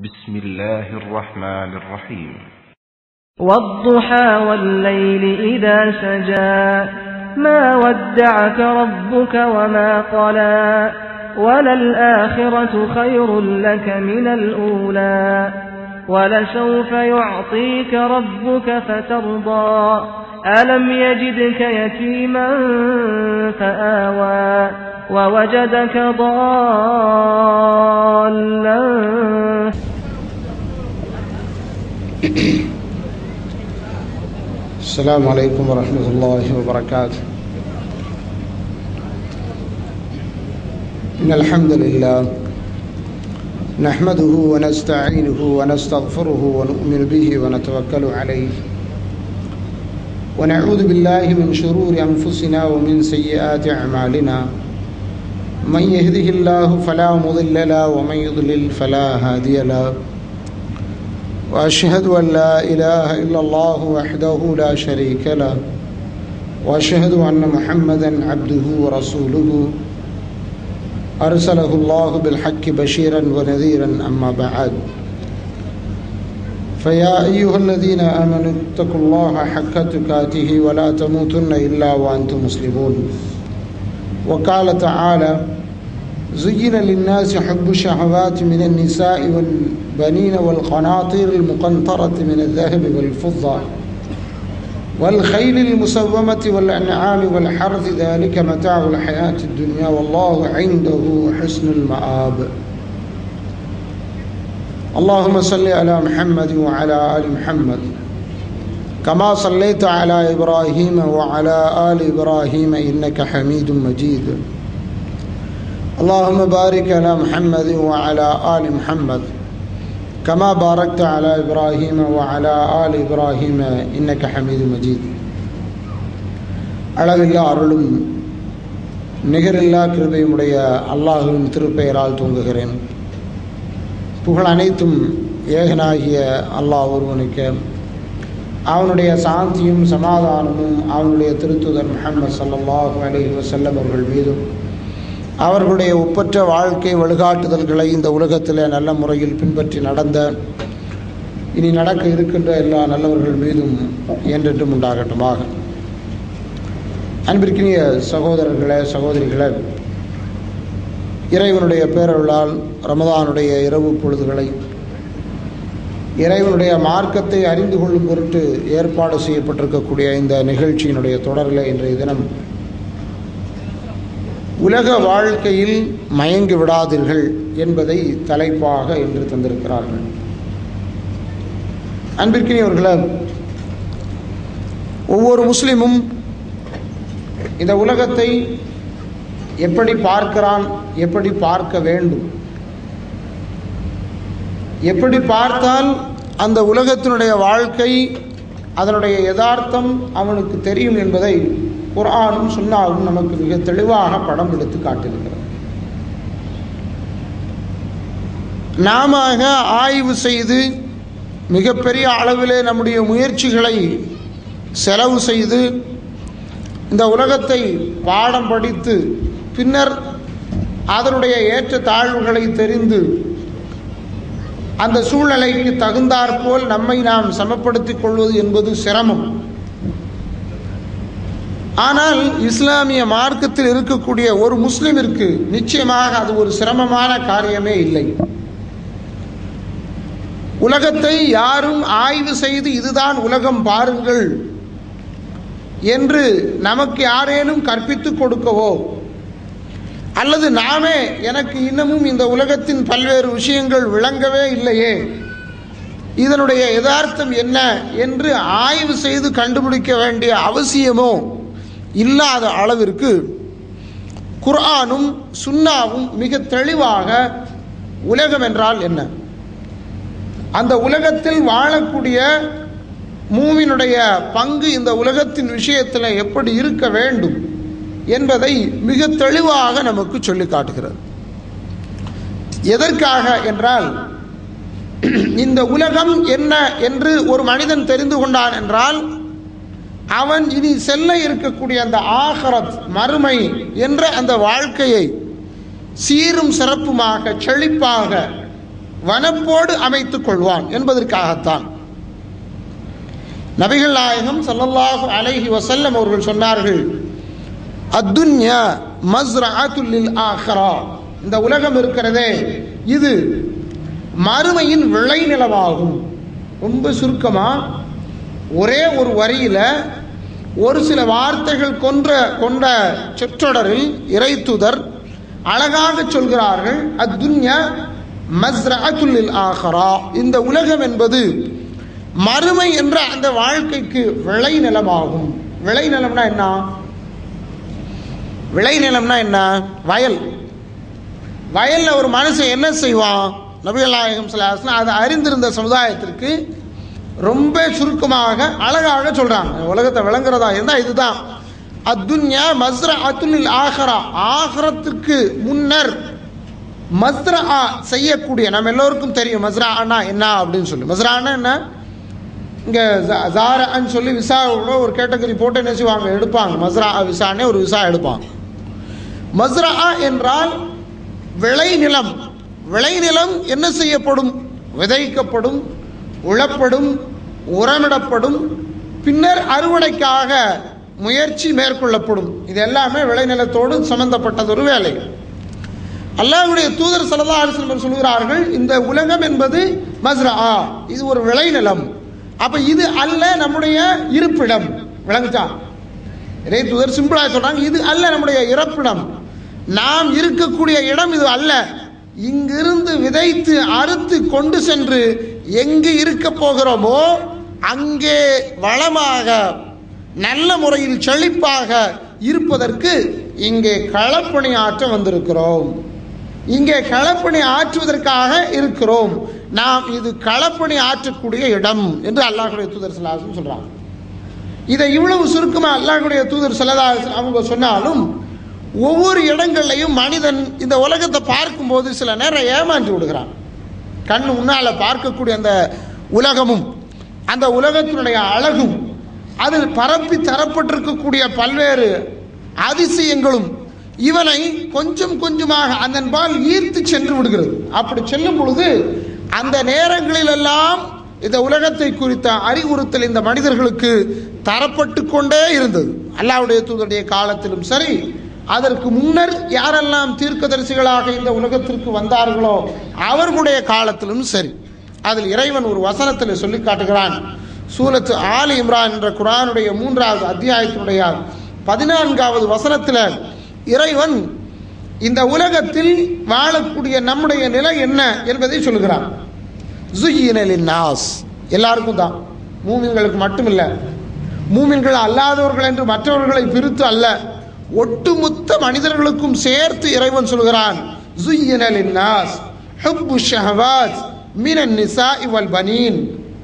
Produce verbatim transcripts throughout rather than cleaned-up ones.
بسم الله الرحمن الرحيم. والضحى والليل إذا سجى ما ودعك ربك وما قلى وللآخرة خير لك من الأولى ولسوف يعطيك ربك فترضى ألم يجدك يتيما فآوى ووجدك ضالا. السلام عليكم ورحمة الله وبركاته. إن الحمد لله نحمده ونستعينه ونستغفره ونؤمن به ونتوكل عليه ونعوذ بالله من شرور أنفسنا ومن سيئات أعمالنا من يهده الله فلا مضل له ومن يضلل فلا هادي له وأشهد أن لا إله إلا الله وحده لا شريك له وأشهد أن محمدا عبده ورسوله أرسله الله بالحق بشيرا ونذيرا. أما بعد فيا أيها الذين آمنوا اتقوا الله حق تقاته ولا تموتن إلا وأنتم مسلمون. وقال تعالى زين للناس حب الشهوات من النساء والبنين والقناطير المقنطرة من الذهب والفضة والخيل المسومة والأنعام والحرث ذلك متاع الحياة الدنيا والله عنده حسن المآب. اللهم صل على محمد وعلى آل محمد كما صليت على إبراهيم وعلى آل إبراهيم إنك حميد مجيد. اللهم بارك على محمد وعلى آل محمد كما باركت على إبراهيم وعلى آل إبراهيم إنك حميد مجيد. அளவில்லா அருளும் நிகரில்லா கிருபையுடைய அல்லாஹ்வின் திருப்பெயரால் துவங்குகிறேன். புகழ் அனைத்தும் ஏகனாகிய அல்லாஹ் ஒருவனுக்கு, அவனுடைய சாந்தியும் சமாதானமும் அவனுடைய திருத்தூதர் முஹம்மது ஸல்லல்லாஹு அலைஹி வஸல்லம் அவர்கள் மீதும் அவர்களுடைய ஒப்பற்ற வாழ்க்கை வழிகாட்டுதல்களை இந்த உலகத்தில் நல்ல முறையில் பின்பற்றி நடந்த இனி நடக்க இருக்கின்ற எல்லா நல்லவர்கள் மீதும் என்றென்றும் உண்டாகட்டுமாக. அன்பிற்கினிய சகோதரர்களே சகோதரிகளே, இறைவனுடைய பேரருளால் ரமதானுடைய இரவு பொழுதுகளை இறைவனுடைய மார்க்கத்தை அறிந்து கொள்ளும் பொருட்டு ஏற்பாடு செய்யப்பட்டிருக்கக்கூடிய இந்த நிகழ்ச்சியினுடைய தொடரில் இன்றைய தினம் உலக வாழ்க்கையில் மயங்கி விடாதீர்கள் என்பதை தலைப்பாக இன்று தந்திருக்கிறார்கள். அன்பிற்கினியவர்களே, ஒவ்வொரு முஸ்லிமும் இந்த உலகத்தை எப்படி பார்க்கிறான், எப்படி பார்க்க வேண்டும், எப்படி பார்த்தால் அந்த உலகத்தினுடைய வாழ்க்கை அதனுடைய யதார்த்தம் அவனுக்கு தெரியும் என்பதை குர்ஆனும் சுன்னாவும் நமக்கு மிக தெளிவாக படம் எடுத்து காட்டியிருக்கிறது. நாம ஆய்வு செய்து மிகப்பெரிய அளவிலே நம்முடைய முயற்சிகளை செலவு செய்து இந்த உலகத்தை பாடம் படித்து பின்னர் அதனுடைய ஏற்ற தாழ்வுகளை தெரிந்து அந்த சூழ்நிலைக்கு தகுந்தாற்போல் நம்மை நாம் சமப்படுத்திக் கொள்வது என்பது சிரமம். ஆனால் இஸ்லாமிய மார்க்கத்தில் இருக்கக்கூடிய ஒரு முஸ்லிமிற்கு நிச்சயமாக அது ஒரு சிரமமான காரியமே இல்லை. உலகத்தை யாரும் ஆய்வு செய்து இதுதான் உலகம் பாருங்கள் என்று நமக்கு யாரேனும் கற்பித்துக் கொடுக்கவோ அல்லது நாமே எனக்கு இன்னமும் இந்த உலகத்தின் பல்வேறு விஷயங்கள் விளங்கவே இல்லையே, இதனுடைய யதார்த்தம் என்ன என்று ஆய்வு செய்து கண்டுபிடிக்க வேண்டிய அவசியமோ இல்லாத அளவிற்கு குர்ஆனும் சுன்னாவும் மிக தெளிவாக உலகம் என்றால் என்ன, அந்த உலகத்தில் வாழக்கூடிய மூமினுடைய பங்கு இந்த உலகத்தின் விஷயத்தில் எப்படி இருக்க வேண்டும் என்பதை மிக தெளிவாக நமக்கு சொல்லி காட்டுகிறது. எதற்காக என்றால், இந்த உலகம் என்ன என்று ஒரு மனிதன் தெரிந்து கொண்டான் என்றால் அவன் இனி செல்ல இருக்கக்கூடிய அந்த ஆகிரத் மறுமை என்ற அந்த வாழ்க்கையை சீரும் சிறப்புமாக செழிப்பாக வனப்போடு அமைத்துக் கொள்வான் என்பதற்காகத்தான். நபிகள் நாயகம் ஸல்லல்லாஹு அலைஹி வஸல்லம் அவர்கள் சொன்னார்கள், அத்துன்யா மஸ்ரஅத்துல் லில் ஆখিরা, இந்த உலகம் இருக்கிறதே இது மறுமையின் விளைநிலமாகும். ரொம்ப சுருக்கமா ஒரே ஒரு வரியில ஒரு சில வார்த்தைகள் கொன்ற கொண்ட சொற்றொடரில் இறைத்துதர் அழகாக சொல்கிறார்கள், அத்துன்யா மஸ்ரஅத்துல் லில் ஆখিরা, இந்த உலகம் என்பது மறுமை என்ற அந்த வாழ்க்கைக்கு விளைநிலமாகும். விளைநிலம்னா என்ன? விளைநிலம்னா என்ன? வயல். வயல்ல ஒரு மனுஷன் என்ன செய்வான்? நபிகள் நாயகம் ஸல்லல்லாஹு அலைஹி வஸல்லம் அதை அறிந்திருந்த சமுதாயத்திற்கு ரொம்ப சுருக்கமாக அழகாக சொல்றாங்க. உலகத்தை விளங்குறதா இருந்தா இதுதான், அத்துன்யா மஸ்ரஅத்துல் லில் ஆখিরা, ஆகிரத்துக்கு முன்னர் மஸ்ரா செய்யக்கூடிய, நம்ம எல்லோருக்கும் தெரியும் மஸ்ரானா என்ன அப்படின்னு சொல்லி. மஸ்ரானா என்ன? இங்க ஜாரான்னு சொல்லி விசாவோட ஒரு கேட்டகரி போட்டு என்ன செய்வாங்க, எடுப்பாங்க. மஸ்ரா விசானே ஒரு விசா எடுப்பாங்க. மஸ்ரா என்றால் விளைநிலம். விளைநிலம் என்ன செய்யப்படும்? விதைக்கப்படும், உழப்படும், உரமிடப்படும், பின்னர் அறுவடைக்காக முயற்சி மேற்கொள்ளப்படும். இது எல்லாமே விளைநிலத்தோடு சம்பந்தப்பட்டது ஒரு வேலை. அல்லாஹ்வுடைய தூதர் ஸல்லல்லாஹு அலைஹி வஸல்லம் சொல்கிறார்கள், இந்த உலகம் என்பது மஸ்ரா, இது ஒரு விளைநிலம். அப்ப இது அல்ல நம்முடைய இருப்பிடம். விளங்குச்சா? இறை தூதர் சிம்பிளா சொல்றாங்க, இது அல்ல நம்முடைய இருப்பிடம், நாம் இருக்கக்கூடிய இடம் இது அல்ல. இங்கிருந்து விதைத்து அறுத்து கொண்டு சென்று எங்கு இருக்க போகிறோமோ அங்கே வளமாக நல்ல முறையில் செழிப்பாக இருப்பதற்கு இங்கே களப்பணி ஆற்ற வந்திருக்கிறோம். இங்கே களப்பணி ஆற்றுவதற்காக இருக்கிறோம். நாம் இது களப்பணி ஆற்றக்கூடிய இடம் என்று அல்லாஹ்வுடைய தூதர் ஸல்லல்லாஹு அலைஹி வஸல்லம் சொல்றாங்க. இதை இவ்வளவு சுருக்கமா அல்லாஹ்வுடைய தூதர் ஸல்லல்லாஹு அலைஹி வஸல்லம் அவங்க சொன்னாலும், ஒவ்வொரு இடங்கள்லையும் மனிதன் இந்த உலகத்தை பார்க்கும்போது சில நேரம் ஏமாற்றி விடுகிறான். கண்ணு முன்னால பார்க்கக்கூடிய அந்த உலகமும் அந்த உலகத்தினுடைய அழகும் அதில் பரப்பி தரப்பட்டிருக்கக்கூடிய பல்வேறு அதிசயங்களும் இவனை கொஞ்சம் கொஞ்சமாக அதன்பால் ஈர்த்து சென்று விடுகிறது. அப்படி செல்லும் பொழுது அந்த நேரங்களில் எல்லாம் இந்த உலகத்தை குறித்த அறிவுறுத்தல் இந்த மனிதர்களுக்கு தரப்பட்டு கொண்டே இருந்தது. அல்லாஹ்வுடைய தூதருடைய காலத்திலும் சரி, அதற்கு முன்னர் யாரெல்லாம் தீர்க்கதரிசிகளாக இந்த உலகத்திற்கு வந்தார்களோ அவர்களுடைய காலத்திலும் சரி. அதில் இறைவன் ஒரு வசனத்தில் சொல்லி காட்டுகிறான். சூரத்து ஆலி இம்ரான் என்ற குர்ஆனுடைய மூன்றாவது அத்தியாயத்தினுடைய பதினான்காவது வசனத்தில் இறைவன் இந்த உலகத்தில் வாழக்கூடிய நம்முடைய நிலை என்ன என்பதை சொல்கிறான். ஸுய்யின லின்னாஸ், எல்லாருக்கும் தான், மூமின்களுக்கு மட்டுமில்லை, மூமின்கள் அல்லாதவர்கள் என்று மற்றவர்களை பிரித்து அல்ல, ஒட்டுமொத்த மனிதர்களுக்கும் சேர்த்து இறைவன் சொல்கிறான். ஸுய்யின லின்னாஸ் ஹுப்பு ஷஹவாத் மினன் நிசாஇ வல் பனீன்,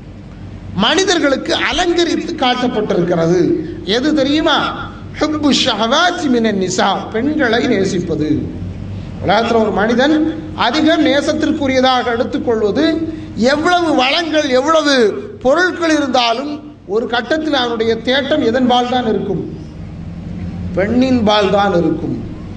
மனிதர்களுக்கு அலங்கரித்து காட்டப்பட்டிருக்கிறது. எது தெரியுமா? ஹுப்பு ஷஹவாத் மினன் நிசா, பெண்களை நேசிப்பது. உலகத்தில் ஒரு மனிதன் அதிகம் நேசத்திற்குரியதாக எடுத்துக்கொள்வது, எவ்வளவு வளங்கள் எவ்வளவு பொருட்கள் இருந்தாலும் ஒரு கட்டத்தில் அவனுடைய தேட்டம் எதன் பால் தான் இருக்கும்? பெண்ணின் பால் தான் இருக்கும்.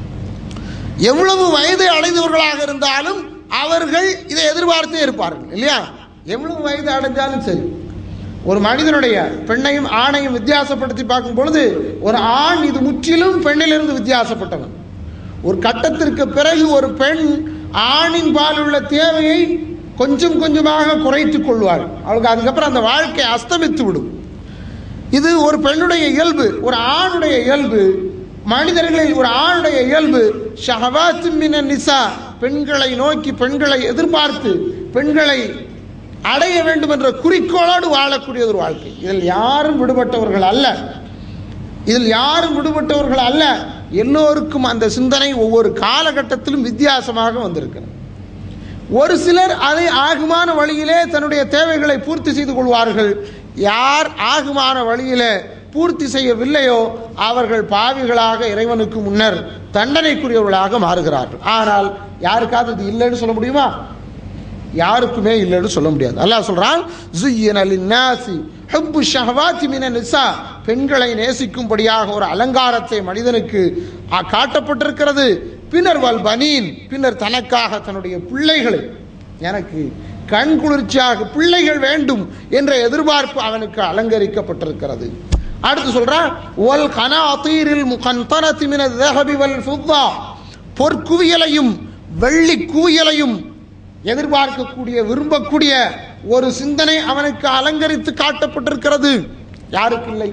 எவ்வளவு வயது அடைந்தவர்களாக இருந்தாலும் அவர்கள் இதை எதிர்பார்த்தே இருப்பார்கள் இல்லையா? எவ்வளவு வயது அடைஞ்சாலும் சரி, ஒரு மனிதனுடைய பெண்ணையும் ஆணையும் வித்தியாசப்படுத்தி பார்க்கும் பொழுது ஒரு ஆண் இது முற்றிலும் பெண்ணிலிருந்து வித்தியாசப்பட்டவன். ஒரு கட்டத்திற்கு பிறகு ஒரு பெண் ஆணின் பால் உள்ள தேவையை கொஞ்சம் கொஞ்சமாக குறைத்துக் கொள்வாள். அவளுக்கு அதுக்கப்புறம் அந்த வாழ்க்கை அஸ்தமித்து விடும். இது ஒரு பெண்ணுடைய இயல்பு, ஒரு ஆணுடைய இயல்பு. மனிதர்களில் ஒரு ஆணுடைய இயல்பு ஷஹவாத் மினன் நிசா, பெண்களை நோக்கி பெண்களை எதிர்பார்த்து பெண்களை அடைய வேண்டும் என்ற குறிக்கோளோடு வாழக்கூடிய ஒரு வாழ்க்கை. இதில் யாரும் விடுபட்டவர்கள் அல்ல, இதில் யாரும் விடுபட்டவர்கள் அல்ல. எல்லோருக்கும் அந்த சிந்தனை ஒவ்வொரு காலகட்டத்திலும் வித்தியாசமாக வந்திருக்கிறது. ஒரு சிலர் அதை ஆகுமான வழியிலே தன்னுடைய தேவைகளை பூர்த்தி செய்து கொள்வார்கள். யார் ஆகுமான வழியிலே பூர்த்தி செய்யவில்லையோ அவர்கள் பாவிகளாக இறைவனுக்கு முன்னர் தண்டனைக்குரியவர்களாக மாறுகிறார்கள். ஆனால் யாருக்காவது இது இல்லைன்னு சொல்ல முடியுமா? யாருக்குமே இல்லைன்னு சொல்ல முடியாது. அல்லாஹ் சொல்றான், ஸுய்யின லின்னாஸி ஹுப்பு ஷஹவாத்தி மினன் நிசா, பெண்களை நேசிக்கும்படியாக ஒரு அலங்காரத்தை மனிதனுக்கு காட்டப்பட்டிருக்கிறது. பின்னர் வல் பனீன், பின்னர் தனக்காக தன்னுடைய பிள்ளைகளை, எனக்கு கண் குளிர்ச்சியாக பிள்ளைகள் வேண்டும் என்ற எதிர்பார்ப்பு அவனுக்கு அலங்கரிக்கப்பட்டிருக்கிறது. அடுத்து சொல்றான் வல் கனாதீரில் முகந்தரதி மின الذهب والفضة, பொற்குவியலையும் வெள்ளி குவியலையும் எதிர்பார்க்கக்கூடிய விரும்பக்கூடிய ஒரு சிந்தனை அவனுக்கு அலங்கரித்து காட்டப்பட்டிருக்கிறது. யாருக்கு இல்லை?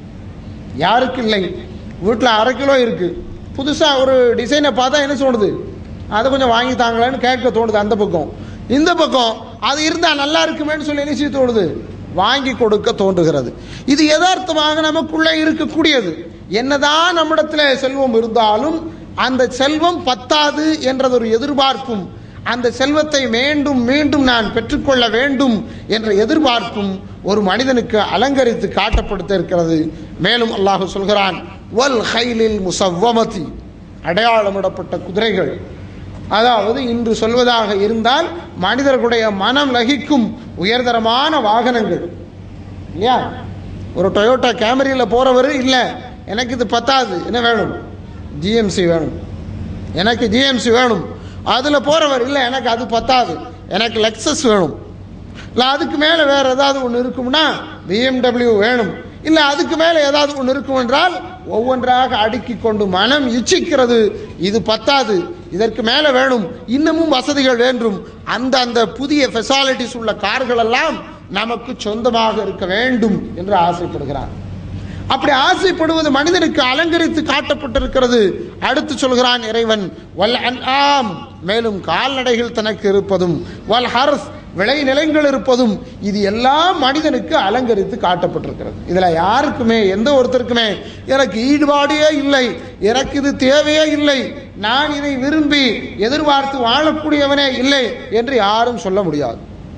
யாருக்கு இல்லை? வீட்டில் அரை கிலோ இருக்கு, புதுசாக ஒரு டிசைனை பார்த்தா என்ன தோணுது? அதை கொஞ்சம் வாங்கி தாங்களான்னு கேட்க தோணுது அந்த பக்கம். இந்த பக்கம் அது இருந்தால் நல்லா இருக்குமேன்னு சொல்லி என்ன செய்ய தோணுது? வாங்கி கொடுக்க தோன்றுகிறது. இது யதார்த்தமாக நமக்குள்ளே இருக்கக்கூடியது. என்னதான் நம்மிடத்தில் செல்வம் இருந்தாலும் அந்த செல்வம் பத்தாது என்றது ஒரு எதிர்பார்ப்பும், அந்த செல்வத்தை மீண்டும் மீண்டும் நான் பெற்றுக்கொள்ள வேண்டும் என்ற எதிர்பார்ப்பும் ஒரு மனிதனுக்கு அலங்கரித்து காட்டப்படுத்த இருக்கிறது. மேலும் அல்லாஹ் சொல்கிறான் வல் ஹைலில் முசவ்வமதி, அடையாளமிடப்பட்ட குதிரைகள். அதாவது இன்று சொல்வதாக இருந்தால் மனிதர்களுடைய மனம் லகிக்கும் உயர்தரமான வாகனங்கள் இல்லையா? ஒரு டொயோட்டா கேமரியில் போறவர் இல்லை எனக்கு இது பத்தாது, என்ன வேணும்? ஜிஎம்சி வேணும், எனக்கு ஜிஎம்சி வேணும். அதில் போறவர் இல்லை எனக்கு அது பத்தாது, எனக்கு லெக்ஸஸ் வேணும். இல்லை அதுக்கு மேலே வேற ஏதாவது ஒன்று இருக்கும்னா பிஎம்டபிள்யூ வேணும். இல்லை அதுக்கு மேலே ஏதாவது ஒன்று இருக்கும் என்றால் ஒவ்வொன்றாக அடுக்கி கொண்டு மனம் இச்சிக்கிறது. இது பத்தாது, இதற்கு மேலே வேணும், இன்னமும் வசதிகள் வேண்டும். அந்த அந்த புதிய ஃபெசிலிட்டிஸ் உள்ள கார்கள் எல்லாம் நமக்கு சொந்தமாக இருக்க வேண்டும் என்று ஆசைப்படுகிறார். அப்படி ஆசைப்படுவது மனிதனுக்கு அலங்கரித்து காட்டப்பட்டிருக்கிறது. அடுத்து சொல்கிறான் இறைவன் வல் அன்ஆம், மேலும் கால்நடைகள் தனக்கு இருப்பதும், வல் ஹர்ஸ், விளை நிலங்கள் இருப்பதும், இது எல்லாம் மனிதனுக்கு அலங்கரித்து காட்டப்பட்டிருக்கிறது. இதுல யாருக்குமே எந்த ஒருத்தருக்குமே எனக்கு ஈடுபாடே இல்லை, எனக்கு இது தேவையே இல்லை, நான் இதை விரும்பி எதிர்பார்த்து வாழக்கூடியவனே இல்லை என்று யாரும் சொல்ல முடியாது.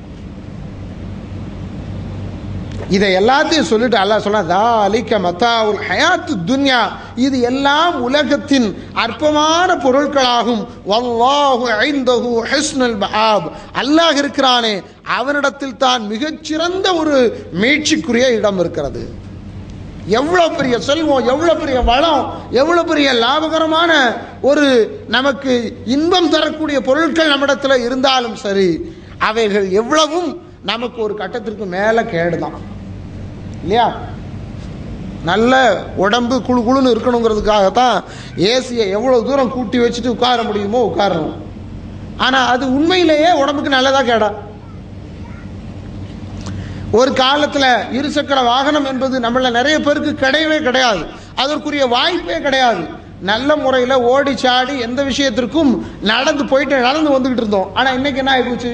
இதை எல்லாத்தையும் சொல்லிட்டு அல்லாஹ் சொன்னா தாலிக மத்தாஉல் ஹயாத்துத் துன்யா, இது எல்லாம் உலகத்தின் அற்பமான பொருட்களாகும். வல்லாஹு இன்தஹு ஹுஸ்னுல் மஆப், அல்லாஹ் இருக்கிறானே அவனிடத்தில் தான் மிகச்சிறந்த ஒரு மீட்சிக்குரிய இடம் இருக்கிறது. எவ்வளவு பெரிய செல்வம், எவ்வளவு பெரிய வளம், எவ்வளவு பெரிய லாபகரமான ஒரு நமக்கு இன்பம் தரக்கூடிய பொருட்கள் நம்மிடத்தில் இருந்தாலும் சரி, அவைகள் எவ்வளவும் நமக்கு ஒரு கட்டத்திற்கு மேல கேடுதான் இல்லையா? நல்ல உடம்பு குழு குழுன்னு இருக்கணுங்கிறதுக்காகத்தான் ஏசியை எவ்வளவு தூரம் கூட்டி வச்சுட்டு உட்கார முடியுமோ உட்காரணும். ஆனா அது உண்மையிலேயே உடம்புக்கு நல்லதா கேடா? ஒரு காலத்துல இருசக்கர வாகனம் என்பது நம்மள நிறைய பேருக்கு கிடையவே கிடையாது, அதற்குரிய வாய்ப்பே கிடையாது. நல்ல முறையில் ஓடி சாடி எந்த விஷயத்திற்கும் நடந்து போயிட்டு நடந்து வந்துகிட்டு இருந்தோம். ஆனா இன்னைக்கு என்ன ஆயிடுச்சு?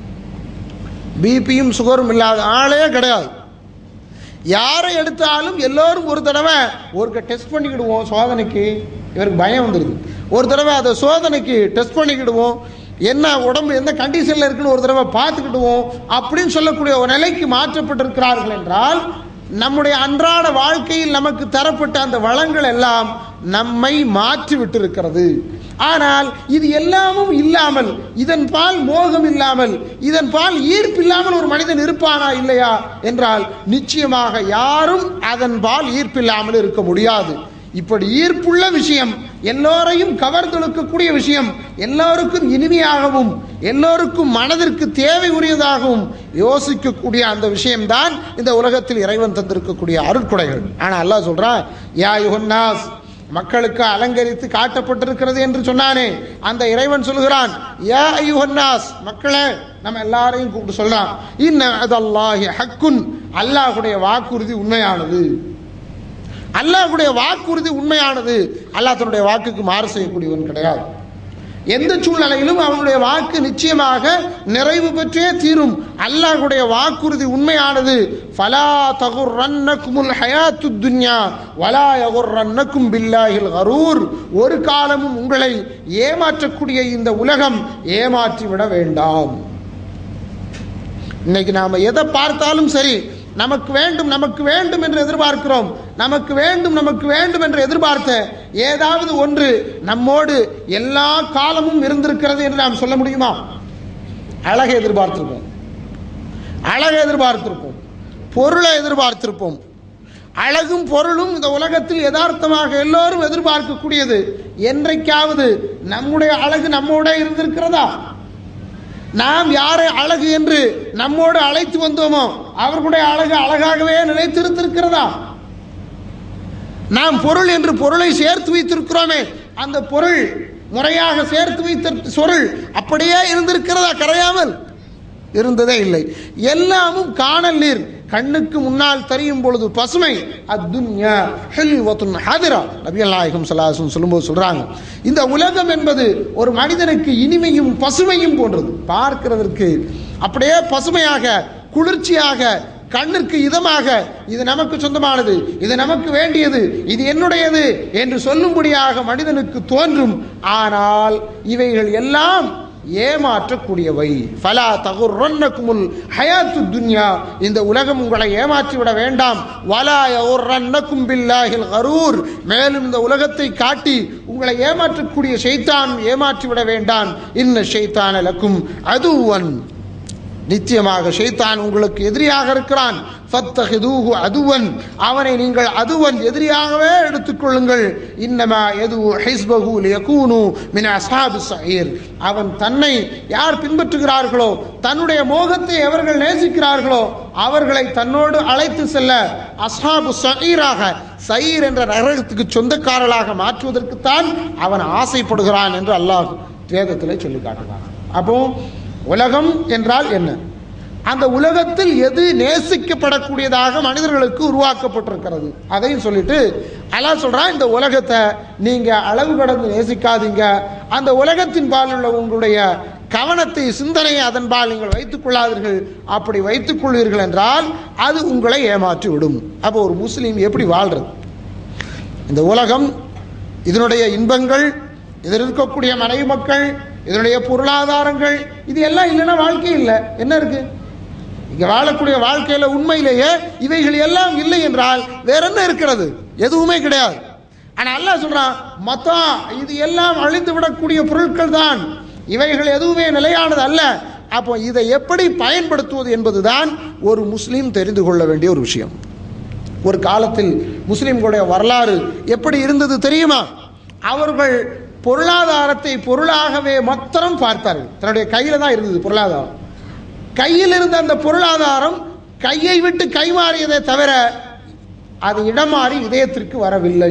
பிபியும் சுகரும் இல்லாத ஆளே கிடையாது. யாரை எடுத்தாலும் எல்லோரும் ஒரு தடவை ஒரு டெஸ்ட் பண்ணிக்கிடுவோம் சோதனைக்கு, இவருக்கு பயம் வந்துடுது. ஒரு தடவை அதை சோதனைக்கு டெஸ்ட் பண்ணிக்கிடுவோம், என்ன உடம்பு எந்த கண்டிஷன்ல இருக்குன்னு ஒரு தடவை பார்த்துக்கிடுவோம் அப்படின்னு சொல்லக்கூடிய ஒரு நிலைக்கு மாற்றப்பட்டிருக்கிறார்கள் என்றால், நம்முடைய அன்றாட வாழ்க்கையில் நமக்கு தரப்பட்ட அந்த வளங்கள் எல்லாம் நம்மை மாற்றி விட்டிருக்கிறது. ஆனால் இது எல்லாமும் இல்லாமல், இதன் பால் மோகம் இல்லாமல், இதன் பால் ஈர்ப்பு இல்லாமல் ஒரு மனிதன் இருப்பானா இல்லையா என்றால் நிச்சயமாக யாரும் அதன் பால் ஈர்ப்பு இல்லாமல் இருக்க முடியாது. இப்படி ஈர்ப்புள்ள விஷயம், எல்லோரையும் கவர்ந்தெழுக்கக்கூடிய விஷயம், எல்லோருக்கும் இனிமையாகவும் எல்லோருக்கும் மனதிற்கு தேவை உரியதாகவும் யோசிக்கக்கூடிய அந்த விஷயம்தான் இந்த உலகத்தில் இறைவன் தந்திருக்கக்கூடிய அருட்கொடைகள். ஆனா அல்லாஹ் சொல்றான் யா யுஹன்னாஸ், மக்களுக்கு அலங்கரித்து காட்டப்பட்டிருக்கிறது என்று சொன்னானே அந்த இறைவன் சொல்கிறான் யா அய்யுஹன்னாஸ், மக்களே, நம்ம எல்லாரையும் கூப்பிட்டு சொல்றான் இன்ன அதல்லாஹி ஹக்குன், அல்லாஹ்வுடைய வாக்குறுதி உண்மையானது. அல்லாஹ்வுடைய வாக்குறுதி உண்மையானது. அல்லாஹ் தன்னுடைய வாக்குக்கு மாறு செய்யக்கூடியவன் கிடையாது. எந்த சூழ்நிலையிலும் அவனுடைய வாக்கு நிச்சயமாக நிறைவு பெற்றே தீரும். அல்லாஹ்வுடைய வாக்குறுதி உண்மையானது. ஃபலா தகுர்ரன்னகுமுல் ஹயாத்துத் துன்யா வலா யகுர்ரன்னகும் பில்லாஹில் கரூர், ஒரு காலமும் உங்களை ஏமாற்றக்கூடிய இந்த உலகம் ஏமாற்றி விட வேண்டாம். இன்னைக்கு நாம எதை பார்த்தாலும் சரி, நமக்கு வேண்டும் நமக்கு வேண்டும் என்று எதிர்பார்க்கிறோம். நமக்கு வேண்டும் நமக்கு வேண்டும் என்று எதிர்பார்த்த ஏதாவது ஒன்று நம்மோடு எல்லா காலமும் இருந்திருக்கிறது என்று நாம் சொல்ல முடியுமா? அழகை எதிர்பார்த்திருப்போம், அழகை எதிர்பார்த்திருப்போம், பொருளை எதிர்பார்த்திருப்போம். அழகும் பொருளும் இந்த உலகத்தில் யதார்த்தமாக எல்லோரும் எதிர்பார்க்கக்கூடியது. என்றைக்காவது நம்முடைய அழகு நம்மோட இருந்திருக்கிறதா? நாம் யாரை அழகு என்று நம்மோடு அழைத்து வந்தோமோ அவர்களுடைய அழகு அழகாகவே நிலைத்திருத்திருக்கிறதா? நாம் பொருள் என்று பொருளை சேர்த்து வைத்திருக்கிறோமே, அந்த பொருள் முறையாக சேர்த்து வைத்த பொருள் அப்படியே இருந்திருக்கிறதா? கரையாமல் இருந்ததே இல்லை. எல்லாமும் காணல் நீர், கண்ணுக்கு முன்னால் தெரியும் பொழுது பசுமை. அத்துன்யா ஹில்வத்துன் ஹதிரா, நபிகள் நாயகம் ஸல்லல்லாஹு அலைஹி வஸல்லம் சொல்லும்போது சொல்றாங்க, இந்த உலகம் என்பது ஒரு மனிதனுக்கு இனிமையும் பசுமையும் போன்றது. பார்க்கிறதற்கு அப்படியே பசுமையாக, குளிர்ச்சியாக, கண்ணிற்கு இதமாக, இது நமக்கு சொந்தமானது, இது நமக்கு வேண்டியது, இது என்னுடையது என்று சொல்லும்படியாக மனிதனுக்கு தோன்றும். ஆனால் இவைகள் எல்லாம் ஏமாற்றக்கூடியவை. ஃபலா தகுர்ரன்னகுமுல் ஹயாத்துத் துன்யா, இந்த உலகம் உங்களை ஏமாற்றி விட வேண்டாம். வலா யகுர்ரன்னகும் பில்லாஹில் கரூர், மேலும் இந்த உலகத்தை காட்டி உங்களை ஏமாற்றக்கூடிய ஷைத்தான் ஏமாற்றி விட வேண்டாம். இன்ன ஷைத்தான லக்கும் அதுவன், நிச்சயமாக ஷைத்தான் உங்களுக்கு எதிரியாக இருக்கிறான். ஃபத்தஹிதூஹு அதுவன், அவனை நீங்கள் அதுவன் எதிரியாகவே எடுத்துக்கொள்ளுங்கள். இன்னமா யது ஹிஸ்பஹு லியகூனு மின் அஸ்ஹாபிஸ் ஸஈர், அவன் தன்னை யார் பின்பற்றுகிறார்களோ, தன்னுடைய மோகத்தை எவர்கள் நேசிக்கிறார்களோ அவர்களை தன்னோடு அழைத்து செல்ல அஸ்ஹாபு ஸஈராக, ஸஈர் என்ற நரகத்துக்கு சொந்தக்காரர்களாக மாற்றுவதற்குத்தான் அவன் ஆசைப்படுகிறான் என்று அல்லாஹ் வேதத்திலே சொல்லி காட்டுகிறான். அப்போ உலகம் என்றால் என்ன? அந்த உலகத்தில் எது நேசிக்கப்படக்கூடியதாக மனிதர்களுக்கு உருவாக்கப்பட்டிருக்கிறது அதையும் சொல்லிட்டு அல்லாஹ் சொல்றான், இந்த உலகத்தை நீங்க அளவு கடந்து நேசிக்காதீங்க. அந்த உலகத்தின் பால் உள்ள உங்களுடைய கவனத்தை, சிந்தனையை அதன் பால் நீங்கள் வைத்துக் கொள்ளாதீர்கள். அப்படி வைத்துக் கொள்வீர்கள் என்றால் அது உங்களை ஏமாற்றி விடும். அப்போ ஒரு முஸ்லீம் எப்படி வாழ்றது? இந்த உலகம், இதனுடைய இன்பங்கள், இதில் இருக்கக்கூடிய மனைவி மக்கள், இதனுடைய பொருளாதாரங்கள், இது எல்லாம் இல்லைன்னா வாழ்க்கை இல்லை. என்ன இருக்கு இங்க வாழக்கூடிய வாழ்க்கையில? உண்மையிலேயே இவைகள் எல்லாம் இல்லை என்றால் வேற என்ன இருக்கிறது? எதுவுமே கிடையாது. ஆனா அல்லாஹ் சொல்றான், மத்தா, இது எல்லாம் அழிந்து விடக்கூடிய பொருட்கள் தான், இவைகள் எதுவுமே நிலையானது அல்ல. அப்போ இதை எப்படி பயன்படுத்துவது என்பதுதான் ஒரு முஸ்லீம் தெரிந்து கொள்ள வேண்டிய ஒரு விஷயம். ஒரு காலத்தில் முஸ்லீம்களுடைய வரலாறு எப்படி இருந்தது தெரியுமா? அவர்கள் பொருளாதாரத்தை பொருளாகவே மாத்திரம் பார்த்தார்கள். தன்னுடைய கையில தான் இருந்தது பொருளாதாரம். கையில் இருந்த அந்த பொருளாதாரம் கையை விட்டு கைமாறியதை தவிர அது இடமாறி இதயத்திற்கு வரவில்லை.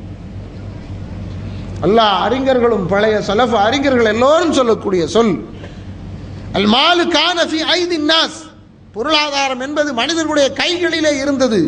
அல்லாஹ் அறிஞர்களும் பழைய சலஃப் அறிஞர்கள் எல்லோரும் சொல்லக்கூடிய சொல், அல் மாலு கான ஃபீ ஐதின் நாஸ், பொருளாதாரம் என்பது மனிதர்களுடைய கைகளிலே இருந்தது.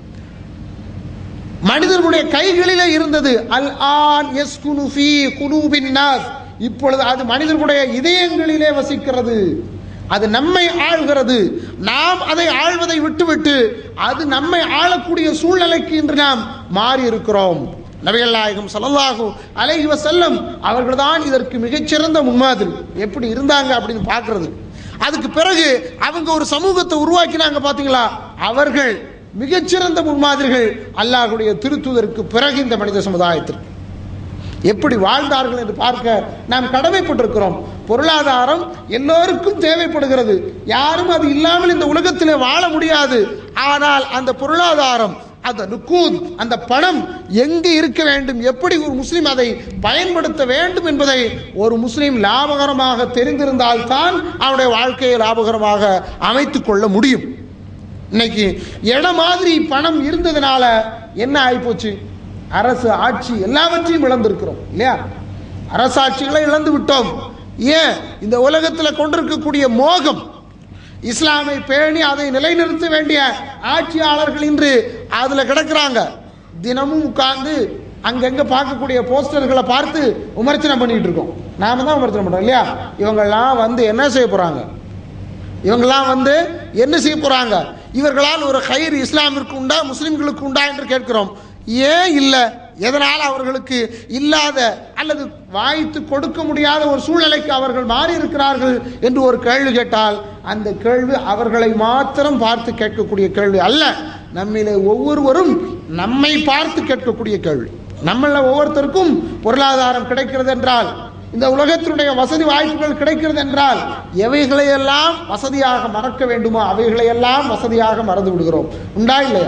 மனிதர்களுடைய கைகளிலே இருந்தது. அல் ஆன் யஸ்குனு ஃபீ குலூபின் நாஸ், இப்பொழுது அது மனிதர்களுடைய இதயங்களிலே வசிக்கிறது. அது நம்மை ஆள்கிறது. நாம் அதை ஆள்வதை விட்டுவிட்டு அது நம்மை ஆளக்கூடிய சூழ்நிலைக்கு இன்று நாம் மாறி இருக்கிறோம். நபிகள் நாயகம் ஸல்லல்லாஹு அலைஹி வஸல்லம் அவர்கள்தான் இதற்கு மிகச்சிறந்த முன்மாதிரி. எப்படி இருந்தாங்க அப்படின்னு பார்க்கிறது. அதுக்கு பிறகு அவங்க ஒரு சமூகத்தை உருவாக்கினாங்க பார்த்தீங்களா? அவர்கள் மிகச்சிறந்த முன்மாதிரிகள் அல்லாஹ்வுடைய திருத்தூதருக்கு பிறகு இந்த மனித சமுதாயத்திற்கு எப்படி வாழ்ந்தார்கள் என்று பார்க்க நாம் கடமைப்பட்டிருக்கிறோம். பொருளாதாரம் எல்லோருக்கும் தேவைப்படுகிறது. யாரும் அது இல்லாமல் இந்த உலகத்திலே வாழ முடியாது. ஆனால் அந்த பொருளாதாரம், அந்த நுக்கூத், அந்த பணம் எங்கு இருக்க வேண்டும், எப்படி ஒரு முஸ்லீம் அதை பயன்படுத்த வேண்டும் என்பதை ஒரு முஸ்லீம் லாபகரமாக தெரிந்திருந்தால் தான் அவனுடைய வாழ்க்கையை லாபகரமாக அமைத்துக் கொள்ள முடியும். இன்னைக்கு இடம் மாதிரி பணம் இருந்ததுனால என்ன ஆயிப்போச்சு? அரசு ஆட்சி எல்லாவற்றையும் இழந்திருக்கிறோம் இல்லையா? அரசாட்சிகளை இழந்து விட்டோம். ஏன்? இந்த உலகத்தில் கொண்டிருக்கக்கூடிய மோகம். இஸ்லாமை பேணி அதை நிலைநிறுத்த வேண்டிய ஆட்சியாளர்கள் இன்று அதுல கிடக்கிறாங்க. தினமும் உட்கார்ந்து அங்கங்க பார்க்கக்கூடிய போஸ்டர்களை பார்த்து விமர்சனம் பண்ணிட்டு இருக்கோம். நாம தான் விமர்சனம் பண்றோம் இல்லையா? இவங்கெல்லாம் வந்து என்ன செய்ய போறாங்க? இவங்கெல்லாம் வந்து என்ன செய்ய போறாங்க? இவர்களால் ஒரு கயிறு இஸ்லாமிற்கு உண்டா, முஸ்லிம்களுக்கு உண்டா என்று கேட்கிறோம். ஏன் இல்லை? எதனால் அவர்களுக்கு இல்லாத அல்லது வாய்த்து கொடுக்க முடியாத ஒரு சூழ்நிலைக்கு அவர்கள் மாறி இருக்கிறார்கள் என்று ஒரு கேள்வி கேட்டால் அந்த கேள்வி அவர்களை மாத்திரம் பார்த்து கேட்கக்கூடிய கேள்வி அல்ல. நம்மிலே ஒவ்வொருவரும் நம்மை பார்த்து கேட்கக்கூடிய கேள்வி. நம்மள ஒவ்வொருத்தருக்கும் பொருளாதாரம் கிடைக்கிறது என்றால், இந்த உலகத்தினுடைய வசதி வாய்ப்புகள் கிடைக்கிறது என்றால், எவைகளையெல்லாம் வசதியாக மறக்க வேண்டுமோ அவைகளையெல்லாம் வசதியாக மறந்து விடுகிறோம். உண்டா இல்லையா?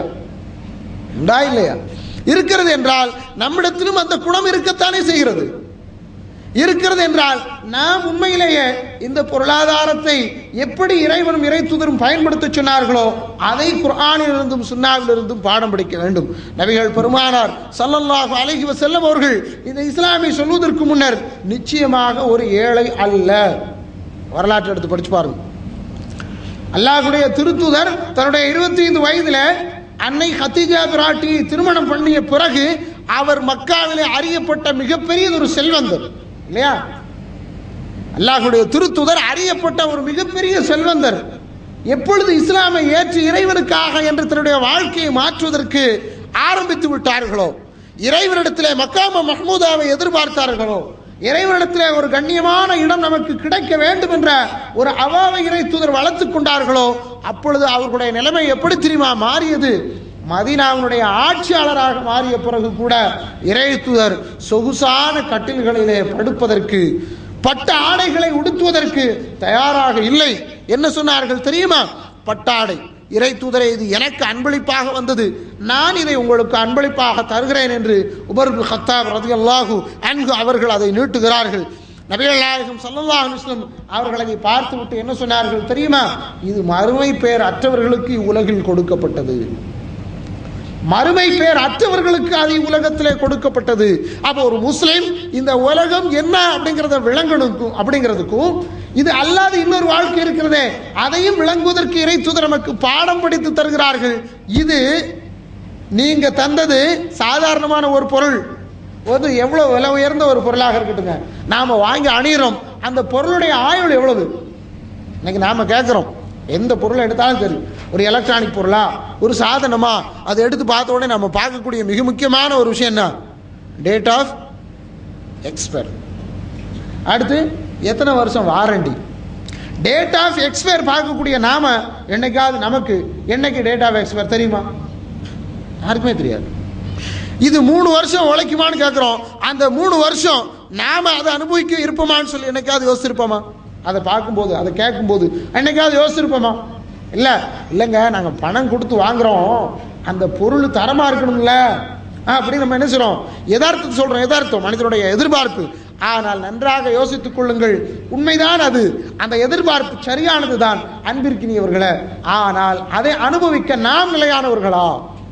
உண்டா இல்லையா? இருக்கிறது என்றால் நம்மிடத்திலும் அந்த குணம் இருக்கத்தானே செய்கிறது. இருக்கிறது என்றால் நாம் உண்மையிலேயே இந்த பொருளாதாரத்தை எப்படி இறைவனும் இறை தூதரும் பயன்படுத்த சொன்னார்களோ அதை குர்ஆனிலிருந்தும் சுன்னாவிலிருந்தும் பாடம் படிக்க வேண்டும். நபிகள் பெருமானார் ஸல்லல்லாஹு அலைஹி வஸல்லம் அவர்கள் இந்த இஸ்லாமை சொல்வதற்கு முன்னர் நிச்சயமாக ஒரு ஏழை அல்ல. வரலாற்றை எடுத்து படிச்சு பாருங்க. அல்லாஹ்வுடைய திருத்தூதர் தன்னுடைய இருபத்தி ஐந்து வயதில் அன்னை ஹதீஜா பிராட்டியை திருமணம் பண்ணிய பிறகு அவர் மக்காவிலே அறியப்பட்ட மிகப்பெரிய ஒரு செல்வந்தர் இல்லையா? அல்லாஹ்வுடைய திருத்தூதர் அறியப்பட்ட ஒரு மிகப்பெரிய செல்வந்தர். எப்பொழுது இஸ்லாமை ஏற்று இறைவனுக்காக என்று தன்னுடைய வாழ்க்கையை மாற்றுவதற்கு ஆரம்பித்து விட்டார்களோ, இறைவனிடத்திலே மக்காம மஹ்மூதாவை எதிர்பார்த்தார்களோ, இறைவனிடத்திலே ஒரு கண்ணியமான இடம் நமக்கு கிடைக்க வேண்டும் என்ற ஒரு அவாவை இறை தூதர் வளர்த்துக் கொண்டார்களோ, அப்பொழுது அவர்களுடைய நிலைமை எப்படி தெரியுமா மாறியது? மதீனாவினுடைய ஆட்சியாளராக மாறிய பிறகு கூட இறை தூதர் சொகுசான கட்டில்களிலே படுப்பதற்கு, பட்ட ஆடைகளை உடுத்துவதற்கு தயாராக இல்லை. என்ன சொன்னார்கள் தெரியுமா? பட்டாடை, இறை தூதரை இது எனக்கு அன்பளிப்பாக வந்தது, நான் இதை உங்களுக்கு அன்பளிப்பாக தருகிறேன் என்று உமர் இப்னு கத்தாப் ரலியல்லாஹு அன்ஹு அவர்கள் அதை நீட்டுகிறார்கள். நபிகள் நாயகம் ஸல்லல்லாஹு அலைஹி வஸல்லம் அவர்கள் அதை பார்த்துவிட்டு என்ன சொன்னார்கள் தெரியுமா? இது மறுமை பேர் அற்றவர்களுக்கு உலகில் கொடுக்கப்பட்டது, மறுமை பேர் அற்றவர்களுக்கு அது உலகத்திலே கொடுக்கப்பட்டது. அப்போ ஒரு முஸ்லிம் இந்த உலகம் என்ன அப்படிங்கிறத விளங்கணும் அப்படிங்கிறதுக்கும், இது அல்லாத இன்னொரு வாழ்க்கை இருக்கிறதே அதையும் விளங்குவதற்கு இறை தூதர் நமக்கு பாடம் படித்து தருகிறார்கள். இது நீங்க தந்தது சாதாரணமான ஒரு பொருள், ஒரு எவ்வளவு விலை உயர்ந்த ஒரு பொருளாக இருக்கட்டுங்க, நாம வாங்கி அணிகிறோம், அந்த பொருளுடைய ஆயுள் எவ்வளவு? இன்னைக்கு நாம கேட்கிறோம், எந்த பொருளை எடுத்தாலும் சரி, ஒரு எலக்ட்ரானிக் பொருளா ஒரு சாதனமா, அதை எடுத்து பார்த்த உடனே நம்ம பார்க்கக்கூடிய மிக முக்கியமான ஒரு விஷயம் என்ன? Date of expire. அடுத்து எத்தனை வருஷம் வாரண்டி. டேட் ஆஃப் எக்ஸ்பயர் பார்க்கக்கூடிய நாம என்னைக்காவது நமக்கு என்னைக்கு டேட் ஆஃப் எக்ஸ்பயர் தெரியுமா? யாருக்குமே தெரியாது. இது மூணு வருஷம் உழைக்குமான்னு கேட்கிறோம், அந்த மூணு வருஷம் நாம அதை அனுபவிக்க இருப்போமான்னு சொல்லி என்னைக்காவது யோசிச்சிருப்போமா? அதை பார்க்கும்போது, அதை கேட்கும்போது என்னைக்காவது யோசிச்சிருப்போமா? இல்லை இல்லைங்க, நாங்கள் பணம் கொடுத்து வாங்குறோம், அந்த பொருள் தரமாக இருக்கணும்ல அப்படின்னு நம்ம என்ன சொல்கிறோம்? யதார்த்தத்தை சொல்கிறோம், யதார்த்தம் மனிதனுடைய எதிர்பார்ப்பு. ஆனால் நன்றாக யோசித்துக் கொள்ளுங்கள், உண்மைதான் அது, அந்த எதிர்பார்ப்பு சரியானது தான் அன்பிற்கினியவர்களே. ஆனால் அதை அனுபவிக்க நாம் நிலையானவர்களா?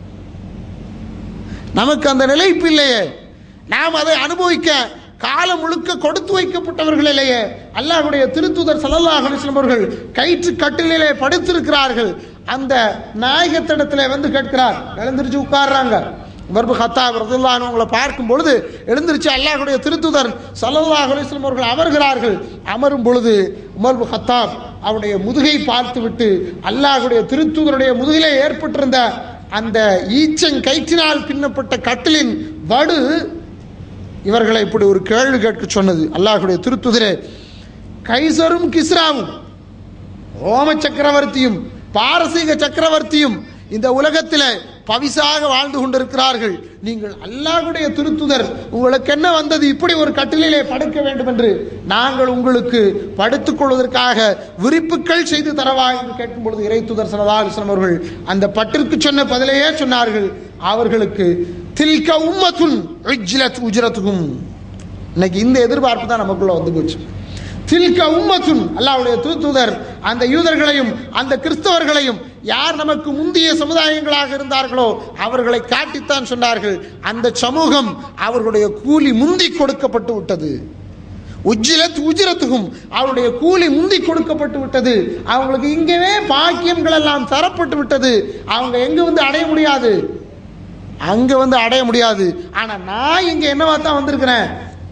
நமக்கு அந்த நிலைப்பு இல்லையே. நாம் அதை அனுபவிக்க காலம் முழுக்க கொடுத்து வைக்கப்பட்டவர்கள் இல்லையே. அல்லாஹ்வுடைய திருத்தூதர் ஸல்லல்லாஹு அலைஹி வஸல்லம் அவர்கள் கயிற்று கட்டிலே படுத்திருக்கிறார்கள். அந்த நாயகத்திடத்திலே வந்து கேட்கிறார், எழுந்திருச்சு உட்கார்றாங்க. உமர் இப்னு கத்தாப் ரலியல்லாஹு அன்ஹு அவங்களை பார்க்கும் பொழுது எழுந்திருச்சு அல்லாஹ்வுடைய திருத்தூதர் ஸல்லல்லாஹு அலைஹி வஸல்லம் அவர்கள் அமர்கிறார்கள். அமரும் பொழுது உமர் இப்னு கத்தாப் அவருடைய முதுகை பார்த்துவிட்டு அல்லாஹ்வுடைய திருத்தூதருடைய முதுகிலே ஏற்பட்டிருந்த அந்த ஈச்சங் கயிற்றினால் பின்னப்பட்ட கட்டிலின் வடு இவர்களை இப்படி ஒரு கேள்வி கேட்க சொன்னது. அல்லாஹ்வுடைய திருத்தூதரே, கைசரும் கிஸ்ராவும், ரோம சக்கரவர்த்தியும் பாரசீக சக்கரவர்த்தியும் இந்த உலகத்தில் பவிசாக வாழ்ந்து கொண்டிருக்கிறார்கள். நீங்கள் அல்லாஹ்வுடைய திருத்தூதர், உங்களுக்கு என்ன வந்தது இப்படி ஒரு கட்டிலே படுக்க வேண்டும் என்று? நாங்கள் உங்களுக்கு படுத்துக் கொள்வதற்காக விரிப்புகள் செய்து தரவா என்று கேட்கும் பொழுது இறை தூதர் ஸல்லல்லாஹு அலைஹி வஸல்லம் அவர்கள் அந்த பட்டிற்கு சொன்ன பதிலையே சொன்னார்கள். அவர்களுக்கு தில்க உம்மத்துன் உஜ்லத் உஜ்ரத்துகும். இன்னைக்கு இந்த எதிர்பார்ப்பு தான் நமக்குள்ள வந்து போச்சு. தில்க உம்மத்துன், அல்லாஹ்வுடைய திருத்தூதர் அந்த யூதர்களையும் அந்த கிறிஸ்தவர்களையும் யார் நமக்கு முந்தைய சமுதாயங்களாக இருந்தார்களோ அவர்களை காட்டித்தான் சொன்னார்கள், அந்த சமூகம் அவர்களுடைய கூலி முந்தி கொடுக்கப்பட்டு விட்டது. உஜ்லத் உஜ்ரத்துகும், அவருடைய கூலி முந்தி கொடுக்கப்பட்டு விட்டது. அவங்களுக்கு இங்கவே பாக்கியங்கள் எல்லாம் தரப்பட்டு விட்டது. அவங்க எங்க வந்து அடைய முடியாது, அங்க வந்து அடைய முடியாது. ஆனா நான் இங்க என்னவா தான் வந்திருக்கிறேன்,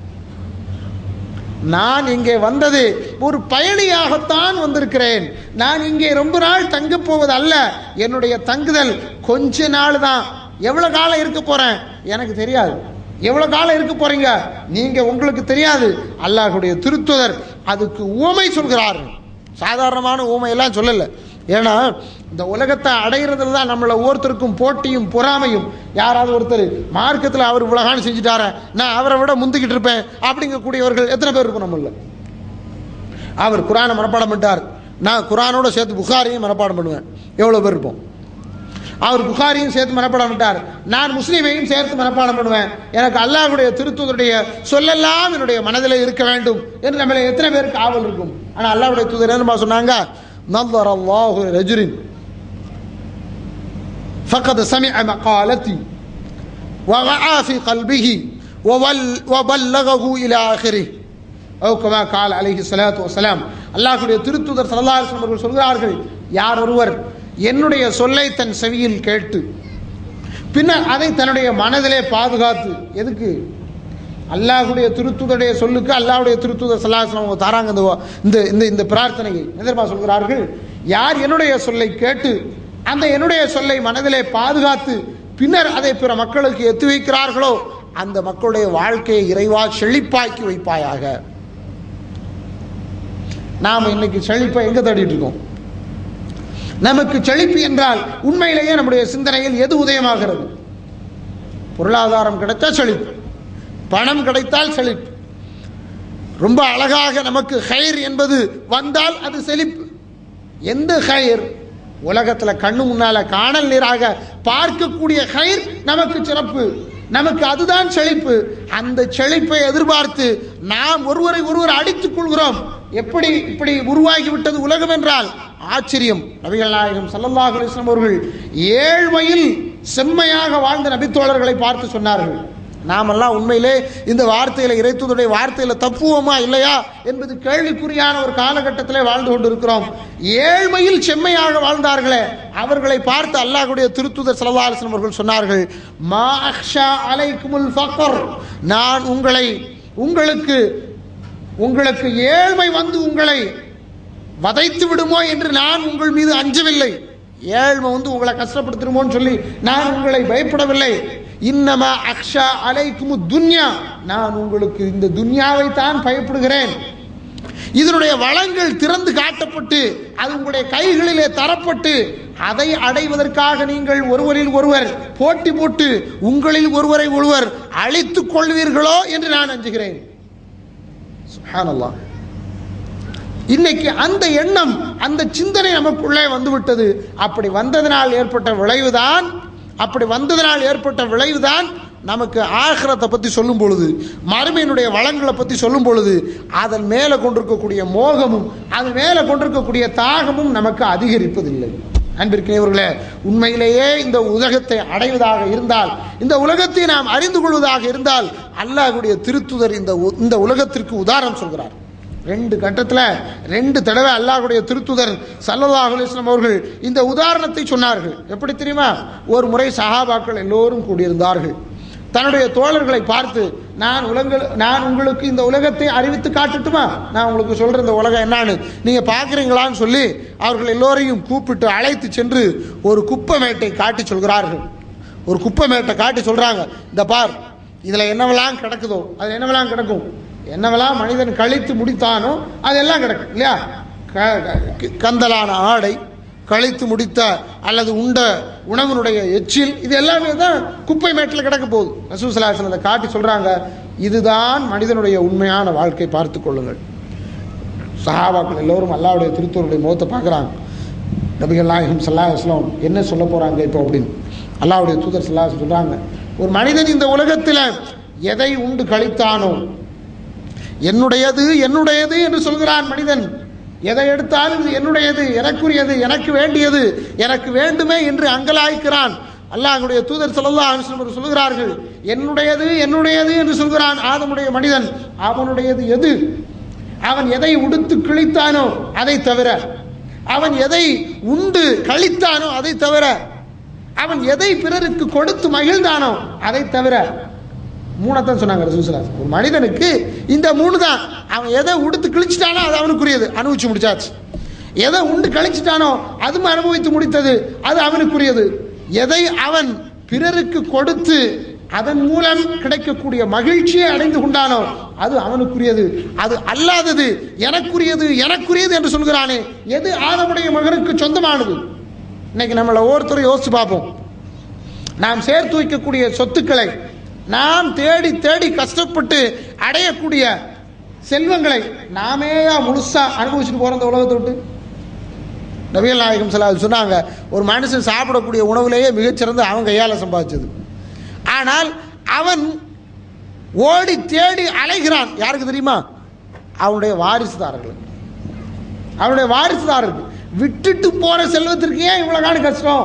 நான் இங்கே வந்தது ஒரு பயணியாகத்தான் வந்திருக்கிறேன். நான் இங்கே ரொம்ப நாள் தங்க போவது அல்ல. என்னுடைய தங்குதல் கொஞ்ச நாள் தான். எவ்வளவு காலம் இருக்க போறேன் எனக்கு தெரியாது. எவ்வளவு காலம் இருக்க போறீங்க நீங்க, உங்களுக்கு தெரியாது. அல்லாஹ்வுடைய திருத்தூதர் அதுக்கு உவமை சொல்கிறார்கள். சாதாரணமான உவமை எல்லாம் சொல்லல. ஏன்னா இந்த உலகத்தை அடைகிறதுல தான் நம்மள ஒவ்வொருத்தருக்கும் போட்டியும் பொறாமையும். யாராவது ஒருத்தர் மார்க்கத்தில் அவர் உலகான்னு செஞ்சுட்டார, நான் அவரை விட முந்திக்கிட்டு இருப்பேன் அப்படிங்கக்கூடியவர்கள் எத்தனை பேர் இருக்கும் நம்மள? அவர் குரானை மனப்பாடம் பண்ணிட்டார், நான் குரானோட சேர்த்து புகாரையும் மனப்பாடம் பண்ணுவேன், எவ்வளோ பேர் இருப்போம்? அவர் புகாரியும் சேர்த்து மனப்பாடம் பண்ணிட்டார், நான் முஸ்லீமையும் சேர்த்து மனப்பாடம் பண்ணுவேன். எனக்கு அல்லாஹ்வுடைய திருத்தூதருடைய சொல்லெல்லாம் என்னுடைய மனதிலே இருக்க வேண்டும் என்று நம்மள எத்தனை பேருக்கு ஆவல் இருக்கும். ஆனா அல்லாஹ்வுடைய தூதர் என்ன சொன்னாங்க, நظرallahu ரஜுலின் فقد سمع مقالتي ووعى في قلبه وبلغه الى اخره او كما قال عليه الصلاه والسلام. அல்லாஹ்வுடைய திருத்தூதர் ஸல்லல்லாஹு அலைஹி வஸல்லம் அவர்கள் சொல்கிறார்கள், யார் ஒருவர் என்னுடைய சொல்லை தன் செவியில் கேட்டு பின்னர் அதை தன்னுடைய மனதிலே பாதுகாத்து, எதுக்கு அல்லாஹ்வுடைய திருத்தூதருடைய சொல்லுக்கு அல்லாஹ்வுடைய திருத்தூதர் ஸல்லல்லாஹு அலைஹி வஸல்லம் தாராங்க இந்த இந்த இந்த பிரார்த்தனையை எதிர்பா சொல்கிறார்கள், யார் என்னுடைய சொல்லை கேட்டு அந்த என்னுடைய சொல்லை மனதிலே பாதுகாத்து பின்னர் அதை பிற மக்களுக்கு எத்தி வைக்கிறார்களோ அந்த மக்களுடைய வாழ்க்கையை இறைவா செழிப்பாக்கி வைப்பாயாக. நாம் இன்னைக்கு செழிப்பை எங்க தேடிட்டு இருக்கோம்? நமக்கு செழிப்பு என்றால் உண்மையிலேயே நம்முடைய சிந்தனையில் எது உதயமாகிறது? பொருளாதாரம் கிடைத்தா செழிப்பு, பணம் கிடைத்தால் செழிப்பு, ரொம்ப அழகாக நமக்கு ஹைர் என்பது வந்தால் அது செழிப்பு. எந்த ஹைர்? உலகத்தில் கண்ணு முன்னால காணல் நீராக பார்க்கக்கூடிய ஹைர் நமக்கு சிறப்பு, நமக்கு அதுதான் செழிப்பு. அந்த செழிப்பை எதிர்பார்த்து நாம் ஒருவரை ஒருவர் அடித்துக் கொள்கிறோம். எப்படி இப்படி உருவாகிவிட்டது உலகம் என்றால் ஆச்சரியம். நபிகள் நாயகம் ஸல்லல்லாஹு அலைஹி வஸல்லம் அவர்கள் ஏழ்மையில் செம்மையாக வாழ்ந்த நபித்தோழர்களை பார்த்து சொன்னார்கள், நாமெல்லாம் உண்மையிலே இந்த வார்த்தையில இறைத்தூதருடைய வார்த்தையில தப்புவோமா இல்லையா என்பது கேள்விக்குறியான ஒரு காலகட்டத்திலே வாழ்ந்து கொண்டிருக்கிறோம். ஏழ்மையில் செம்மையாக வாழ்ந்தார்களே அவர்களை பார்த்து அல்லாஹ்வுடைய திருத்தூதர் ஸல்லல்லாஹு அலைஹி வஸல்லம் அவர்கள் சொன்னார்கள், மா அக்ஷா அலைக்குமுல் ஃபக்ர், நான் உங்களை உங்களுக்கு உங்களுக்கு ஏழ்மை வந்து உங்களை வதைத்து விடுமோ என்று நான் உங்கள் மீது அஞ்சவில்லை. ஏழ்மை வந்து உங்களை கஷ்டப்படுத்திடுமோன்னு சொல்லி நான் உங்களை பயப்படவில்லை. இன்னமா அக்ஷா அலைக்குமு துன்யா, நான் உங்களுக்கு இந்த துன்யாவை தான் பயப்படுகிறேன். இதனுடைய வளங்கள் திறந்து காட்டப்பட்டு அது உங்களுடைய கைகளிலே தரப்பட்டு அதை அடைவதற்காக நீங்கள் ஒருவரில் ஒருவர் போட்டி போட்டு உங்களில் ஒருவரை ஒருவர் அழித்துக் கொள்வீர்களோ என்று நான் அஞ்சுகிறேன். சுப்ஹானல்லாஹ். இன்னைக்கு அந்த எண்ணம் அந்த சிந்தனை நமக்குள்ளே வந்துவிட்டது. அப்படி வந்ததனால் ஏற்பட்ட விளைவுதான் அப்படி வந்ததனால் ஏற்பட்ட விளைவுதான் நமக்கு ஆகிரத்தை பற்றி சொல்லும் பொழுது, மறுமையினுடைய வளங்களை பற்றி சொல்லும் பொழுது அதன் மேலே கொண்டிருக்கக்கூடிய மோகமும் அதன் மேலே கொண்டிருக்கக்கூடிய தாகமும் நமக்கு அதிகரிப்பதில்லை. அன்பிற்குரியவர்களே, உண்மையிலேயே இந்த உலகத்தை அடைவதாக இருந்தால், இந்த உலகத்தை நாம் அறிந்து கொள்வதாக இருந்தால், அல்லாஹ்வுடைய திருத்துதர் இந்த இந்த உலகத்திற்கு உதாரணம் சொல்கிறார். ரெண்டு கட்டத்தில் ரெண்டு தடவை அல்லாஹ்வுடைய திருத்துதர் ஸல்லல்லாஹு அலைஹி வஸல்லம் அவர்கள் இந்த உதாரணத்தை சொன்னார்கள். எப்படி தெரியுமா? ஒரு முறை சஹாபாக்கள் எல்லோரும் கூடியிருந்தார்கள். தன்னுடைய தோழர்களை பார்த்து, நான் உலக நான் உங்களுக்கு இந்த உலகத்தை அறிவித்து காட்டட்டுமா? நான் உங்களுக்கு சொல்ற இந்த உலகம் என்னன்னு நீங்க பாக்குறீங்களான்னு சொல்லி அவர்கள் எல்லோரையும் கூப்பிட்டு அழைத்து சென்று ஒரு குப்பை மேட்டை காட்டி சொல்கிறார்கள். ஒரு குப்பை மேட்டை காட்டி சொல்றாங்க, இந்த பார், இதுல என்னவெல்லாம் கிடக்குதோ அது என்னவெல்லாம் கிடக்கும், என்னவெல்லாம் மனிதன் கழித்து முடித்தானோ அதெல்லாம் கிடக்கும் இல்லையா? கந்தலான ஆடை, கழித்து முடித்த அல்லது உண்ட உணவனுடைய எச்சில், இது எல்லாமே தான் குப்பை மேட்டில் கிடக்க போகுது. ரசூல் ஸல்லல்லாஹு அலைஹி வஸல்லம் அதை காட்டி சொல்றாங்க, இதுதான் மனிதனுடைய உண்மையான வாழ்க்கை, பார்த்து கொள்ளுங்கள். சஹாபாக்கள் எல்லோரும் அல்லாஹ்வுடைய திருத்தூதருடைய முகத்தை பார்க்குறாங்க. நபிகள் நாயகம் ஸல்லல்லாஹு அலைஹி வஸல்லம் என்ன சொல்ல போறாங்க இப்போ அப்படின்னு அல்லாஹ்வுடைய தூதர் ஸல்லல்லாஹு அலைஹி வஸல்லம் சொல்றாங்க, ஒரு மனிதன் இந்த உலகத்தில் எதை உண்டு கழித்தானோ, என்னுடையது என்னுடையது என்று சொல்கிறான் மனிதன். எதை எடுத்தாலும் இது என்னுடையது, எனக்குரியது, எனக்கு வேண்டியது, எனக்கு வேண்டுமே என்று அங்கலாய்க்கிறான். அல்லாஹ்வுடைய தூதர் ஸல்லல்லாஹு அலைஹி வஸல்லம் சொல்கிறார்கள், என்னுடையது என்னுடையது என்று சொல்கிறான் ஆதமுடைய மனிதன். அவனுடையது எது? அவன் எதை உடுத்து கிழித்தானோ அதை தவிர, அவன் எதை உண்டு கழித்தானோ அதை தவிர, அவன் எதை பிறருக்கு கொடுத்து மகிழ்ந்தானோ அதை தவிர. மூணத்தான் சொன்னாங்க ரசூல் ஸல்லல்லாஹு அலைஹி வஸல்லம். ஒரு மனிதனுக்கு இந்த மூணு தான். அவன் எதை உடுத்து கிழிச்சிட்டானோ அது அவனுக்குரியது, அனுபவிச்சு முடிச்சாச்சு. எதை உண்டு கழிச்சிட்டானோ அதுவும் அனுபவித்து முடித்தது, அது அவனுக்குரியது. எதை அவன் பிறருக்கு கொடுத்து அதன் மூலம் கிடைக்கக்கூடிய மகிழ்ச்சியை அடைந்து கொண்டானோ அது அவனுக்குரியது. அது அல்லாதது எனக்குரியது எனக்குரியது என்று சொல்கிறானே, எது ஆதமுடைய மகனுக்கு சொந்தமானது? இன்னைக்கு நம்மளை ஒவ்வொருத்தரும் யோசிச்சு பார்ப்போம். நாம் சேர்த்து வைக்கக்கூடிய சொத்துக்களை, நாம் தேடி தேடி கஷ்டப்பட்டு அடையக்கூடிய செல்வங்களை நாமேயா முழுசா அனுபவிச்சுட்டு போற இந்த உலகத்தை விட்டு? நபிகள் நாயகம் ஸல்லல்லாஹு அலைஹி வஸல்லம் சொன்னாங்க, ஒரு மனுஷன் சாப்பிடக்கூடிய உணவுலேயே மிகச்சிறந்த அவன் கையால் சம்பாதிச்சது. ஆனால் அவன் ஓடி தேடி அலைகிறான். யாருக்கு தெரியுமா? அவனுடைய வாரிசுதாரர்கள். அவனுடைய வாரிசுதாரர்கள் விட்டுட்டு போற செல்வத்திற்கு ஏன் இவ்வளவு காண கஷ்டம்?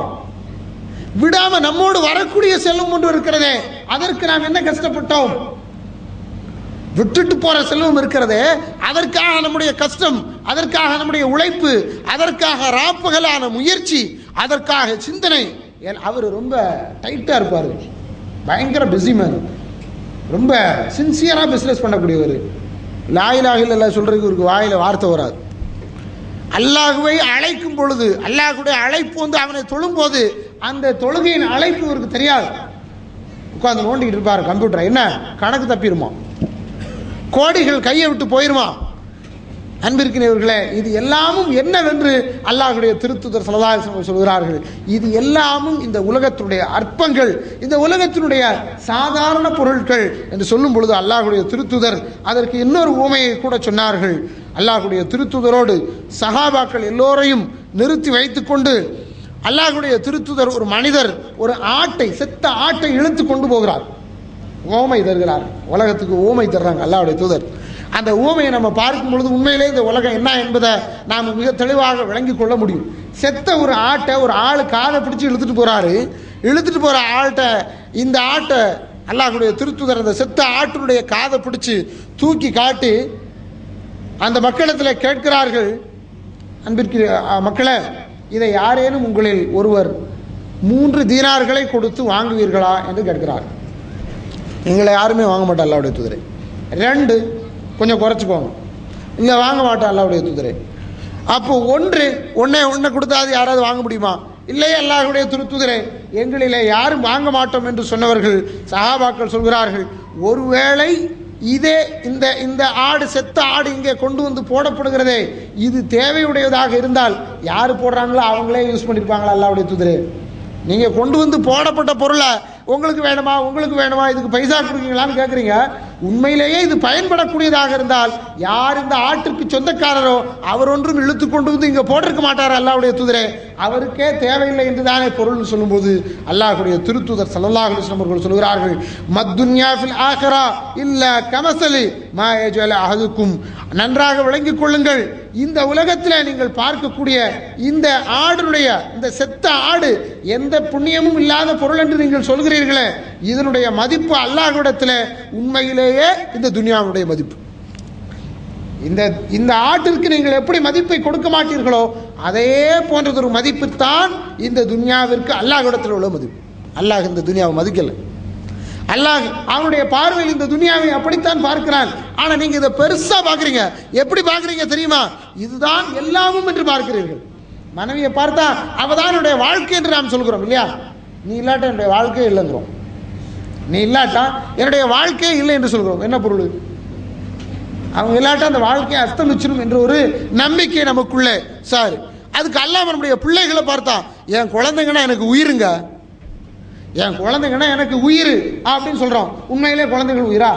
விடாம நம்மோடு வரக்கூடிய செல்வம் ஒன்று இருக்கிறதே, அதற்கு நாம் என்ன கஷ்டப்பட்டோம்? விட்டுட்டு போற செல்வம் இருக்கிறதே, அதற்காக நம்முடைய கஷ்டம், அதற்காக நம்முடைய உழைப்பு, அதற்காக ராப்பகலான முயற்சி, அதற்காக சிந்தனை. அவர் ரொம்ப டைட்டா இருப்பாரு, பயங்கர பிஸி மேன், ரொம்ப சின்சியரா பிசினஸ் பண்ணக்கூடியவர். லா இலாஹ இல்லல்லாஹ் சொல்றதுக்கு இவருக்கு வாயில வார்த்தை வராது. அல்லாஹ்வை அழைக்கும் பொழுது, அல்லாஹ்வுடைய அழைப்பு வந்து அவனை தொழும்போது அந்த தொழுகையின் அழைப்பு இவருக்கு தெரியாது. உட்கார்ந்து நோண்டிக்கிட்டு இருப்பாரு கம்ப்யூட்டர். என்ன கணக்கு தப்பிடுமா, கோடிகள் கையை விட்டு போயிருமா? அன்பிற்கினவர்களே, இது எல்லாமும் என்னவென்று அல்லாஹ்வுடைய திருத்தூதர் ஸல்லல்லாஹு அலைஹி வஸல்லம் சொல்கிறார்கள். இது எல்லாமும் இந்த உலகத்தினுடைய அற்பங்கள், இந்த உலகத்தினுடைய சாதாரண பொருட்கள் என்று சொல்லும் பொழுது அல்லாஹ்வுடைய திருத்தூதர் அதற்கு இன்னொரு உவமையை கூட சொன்னார்கள். அல்லாஹ்வுடைய திருத்தூதரோடு சஹாபாக்கள் எல்லோரையும் நிறுத்தி வைத்துக் கொண்டு அல்லாஹ்வுடைய திருத்தூதர் ஒரு மனிதர் ஒரு ஆட்டை, செத்த ஆட்டை இழுத்து கொண்டு போகிறார். ஓமை தருகிறார், உலகத்துக்கு ஓமை தர்றாங்க அல்லாஹ்வுடைய தூதர். அந்த ஊமையை நம்ம பார்க்கும் பொழுது உண்மையிலே இந்த உலகம் என்ன என்பதை நாம் மிக தெளிவாக விளங்கிக் கொள்ள முடியும். செத்த ஒரு ஆட்டை ஒரு ஆள் காதை பிடிச்சி இழுத்துட்டு போறாரு. இழுத்துட்டு போற ஆட்டை, இந்த ஆட்டை அல்லாஹ்வுடைய திருத்தூதர் அந்த செத்த ஆட்டினுடைய காதை பிடிச்சி தூக்கி காட்டி அந்த மக்களிடத்தில் கேட்கிறார்கள், அன்பிற்கு மக்களே, இதை யாரேனும் உங்களில் ஒருவர் மூன்று தீனார்களை கொடுத்து வாங்குவீர்களா என்று கேட்கிறார். எங்களை யாருமே வாங்க மாட்டோம் அல்லாஹ்வுடைய தூதரே. ரெண்டு, கொஞ்சம் குறைச்சிக்கோங்க, இங்கே வாங்க மாட்டோம் அல்லாஹ்வுடைய தூதரே. அப்போ ஒன்று, ஒன்னே ஒன்றை கொடுத்தாது யாராவது வாங்க முடியுமா? இல்லையே அல்லாஹ்வுடைய திருத்தூதரே, எங்களிலே யாரும் வாங்க மாட்டோம் என்று சொன்னவர்கள் சஹாபாக்கள் சொல்கிறார்கள், ஒருவேளை இதே இந்த இந்த ஆடு, செத்த ஆடு இங்கே கொண்டு வந்து போடப்படுகிறதே, இது தேவையுடையதாக இருந்தால் யாரு போடுறாங்களோ அவங்களே யூஸ் பண்ணியிருப்பாங்களா அல்லாஹ்வுடைய தூதரே? நீங்கள் கொண்டு வந்து போடப்பட்ட பொருளை உங்களுக்கு வேணுமா, உங்களுக்கு வேணுமா, இதுக்கு பைசா கொடுக்கீங்களான்னு கேட்குறீங்க. உண்மையிலேயே இது பயன்படக்கூடியதாக இருந்தால் யார் இந்த ஆட்டிற்கு சொந்தக்காரரோ அவர் ஒன்றும் இழுத்து கொண்டு வந்து இங்கே போட்டிருக்க மாட்டார் அல்லாஹ்வுடைய தூதரே, அவருக்கே தேவையில்லை என்று தானே பொருள்னு சொல்லும்போது அல்லாஹ்வுடைய திருத்தூதர் ஸல்லல்லாஹு அலைஹி வஸல்லம் அவர்கள் சொல்கிறார்கள், மத்துன்யா ஃபில் ஆகிரா இல்ல கமஸலி மா யஜஅல அஹதுக்கும். நன்றாக விளங்கிக் கொள்ளுங்கள், இந்த உலகத்தில் நீங்கள் பார்க்கக்கூடிய இந்த ஆடுடைய, இந்த செத்த ஆடு எந்த புண்ணியமும் இல்லாத பொருள் என்று நீங்கள் சொல்கிறீர்களே, இதனுடைய மதிப்பு அல்லாஹ்விடத்தில் உண்மையிலேயே இந்த துனியாவுடைய மதிப்பு. இந்த இந்த ஆட்டிற்கு நீங்கள் எப்படி மதிப்பை கொடுக்க மாட்டீர்களோ அதே போன்றதொரு மதிப்பு தான் இந்த துனியாவிற்கு அல்லாஹ்விடத்தில் உள்ள மதிப்பு. அல்லாஹ் இந்த துனியாவை மதிக்கலை. அல்லாஹ் அவனுடைய பார்வையில் இந்த துனியாவை அப்படித்தான் பார்க்கிறான். ஆனா நீங்க இதை பெருசா பாக்குறீங்க. எப்படி பாக்குறீங்க தெரியுமா? இதுதான் எல்லாமும் என்று பார்க்கிறீர்கள். மனைவியை பார்த்தா அவதான் என்னுடைய வாழ்க்கை என்று நாம் சொல்கிறோம் இல்லையா? நீ இல்லாட்டா என்னுடைய வாழ்க்கையே இல்லைங்கிறோம். நீ இல்லாட்டா என்னுடைய வாழ்க்கையே இல்லை என்று சொல்கிறோம். என்ன பொருள்? அவங்க இல்லாட்டா அந்த வாழ்க்கையை அஸ்தமிச்சிடும் என்ற ஒரு நம்பிக்கை நமக்குள்ளே. சார், அதுக்கு அல்லாஹ் நம்முடைய பிள்ளைகளை பார்த்தா, என் குழந்தைங்கன்னா எனக்கு உயிருங்க, என் குழந்தைங்கன்னா எனக்கு உயிர் அப்படின்னு சொல்றோம். உண்மையிலே குழந்தைகள் உயிரா?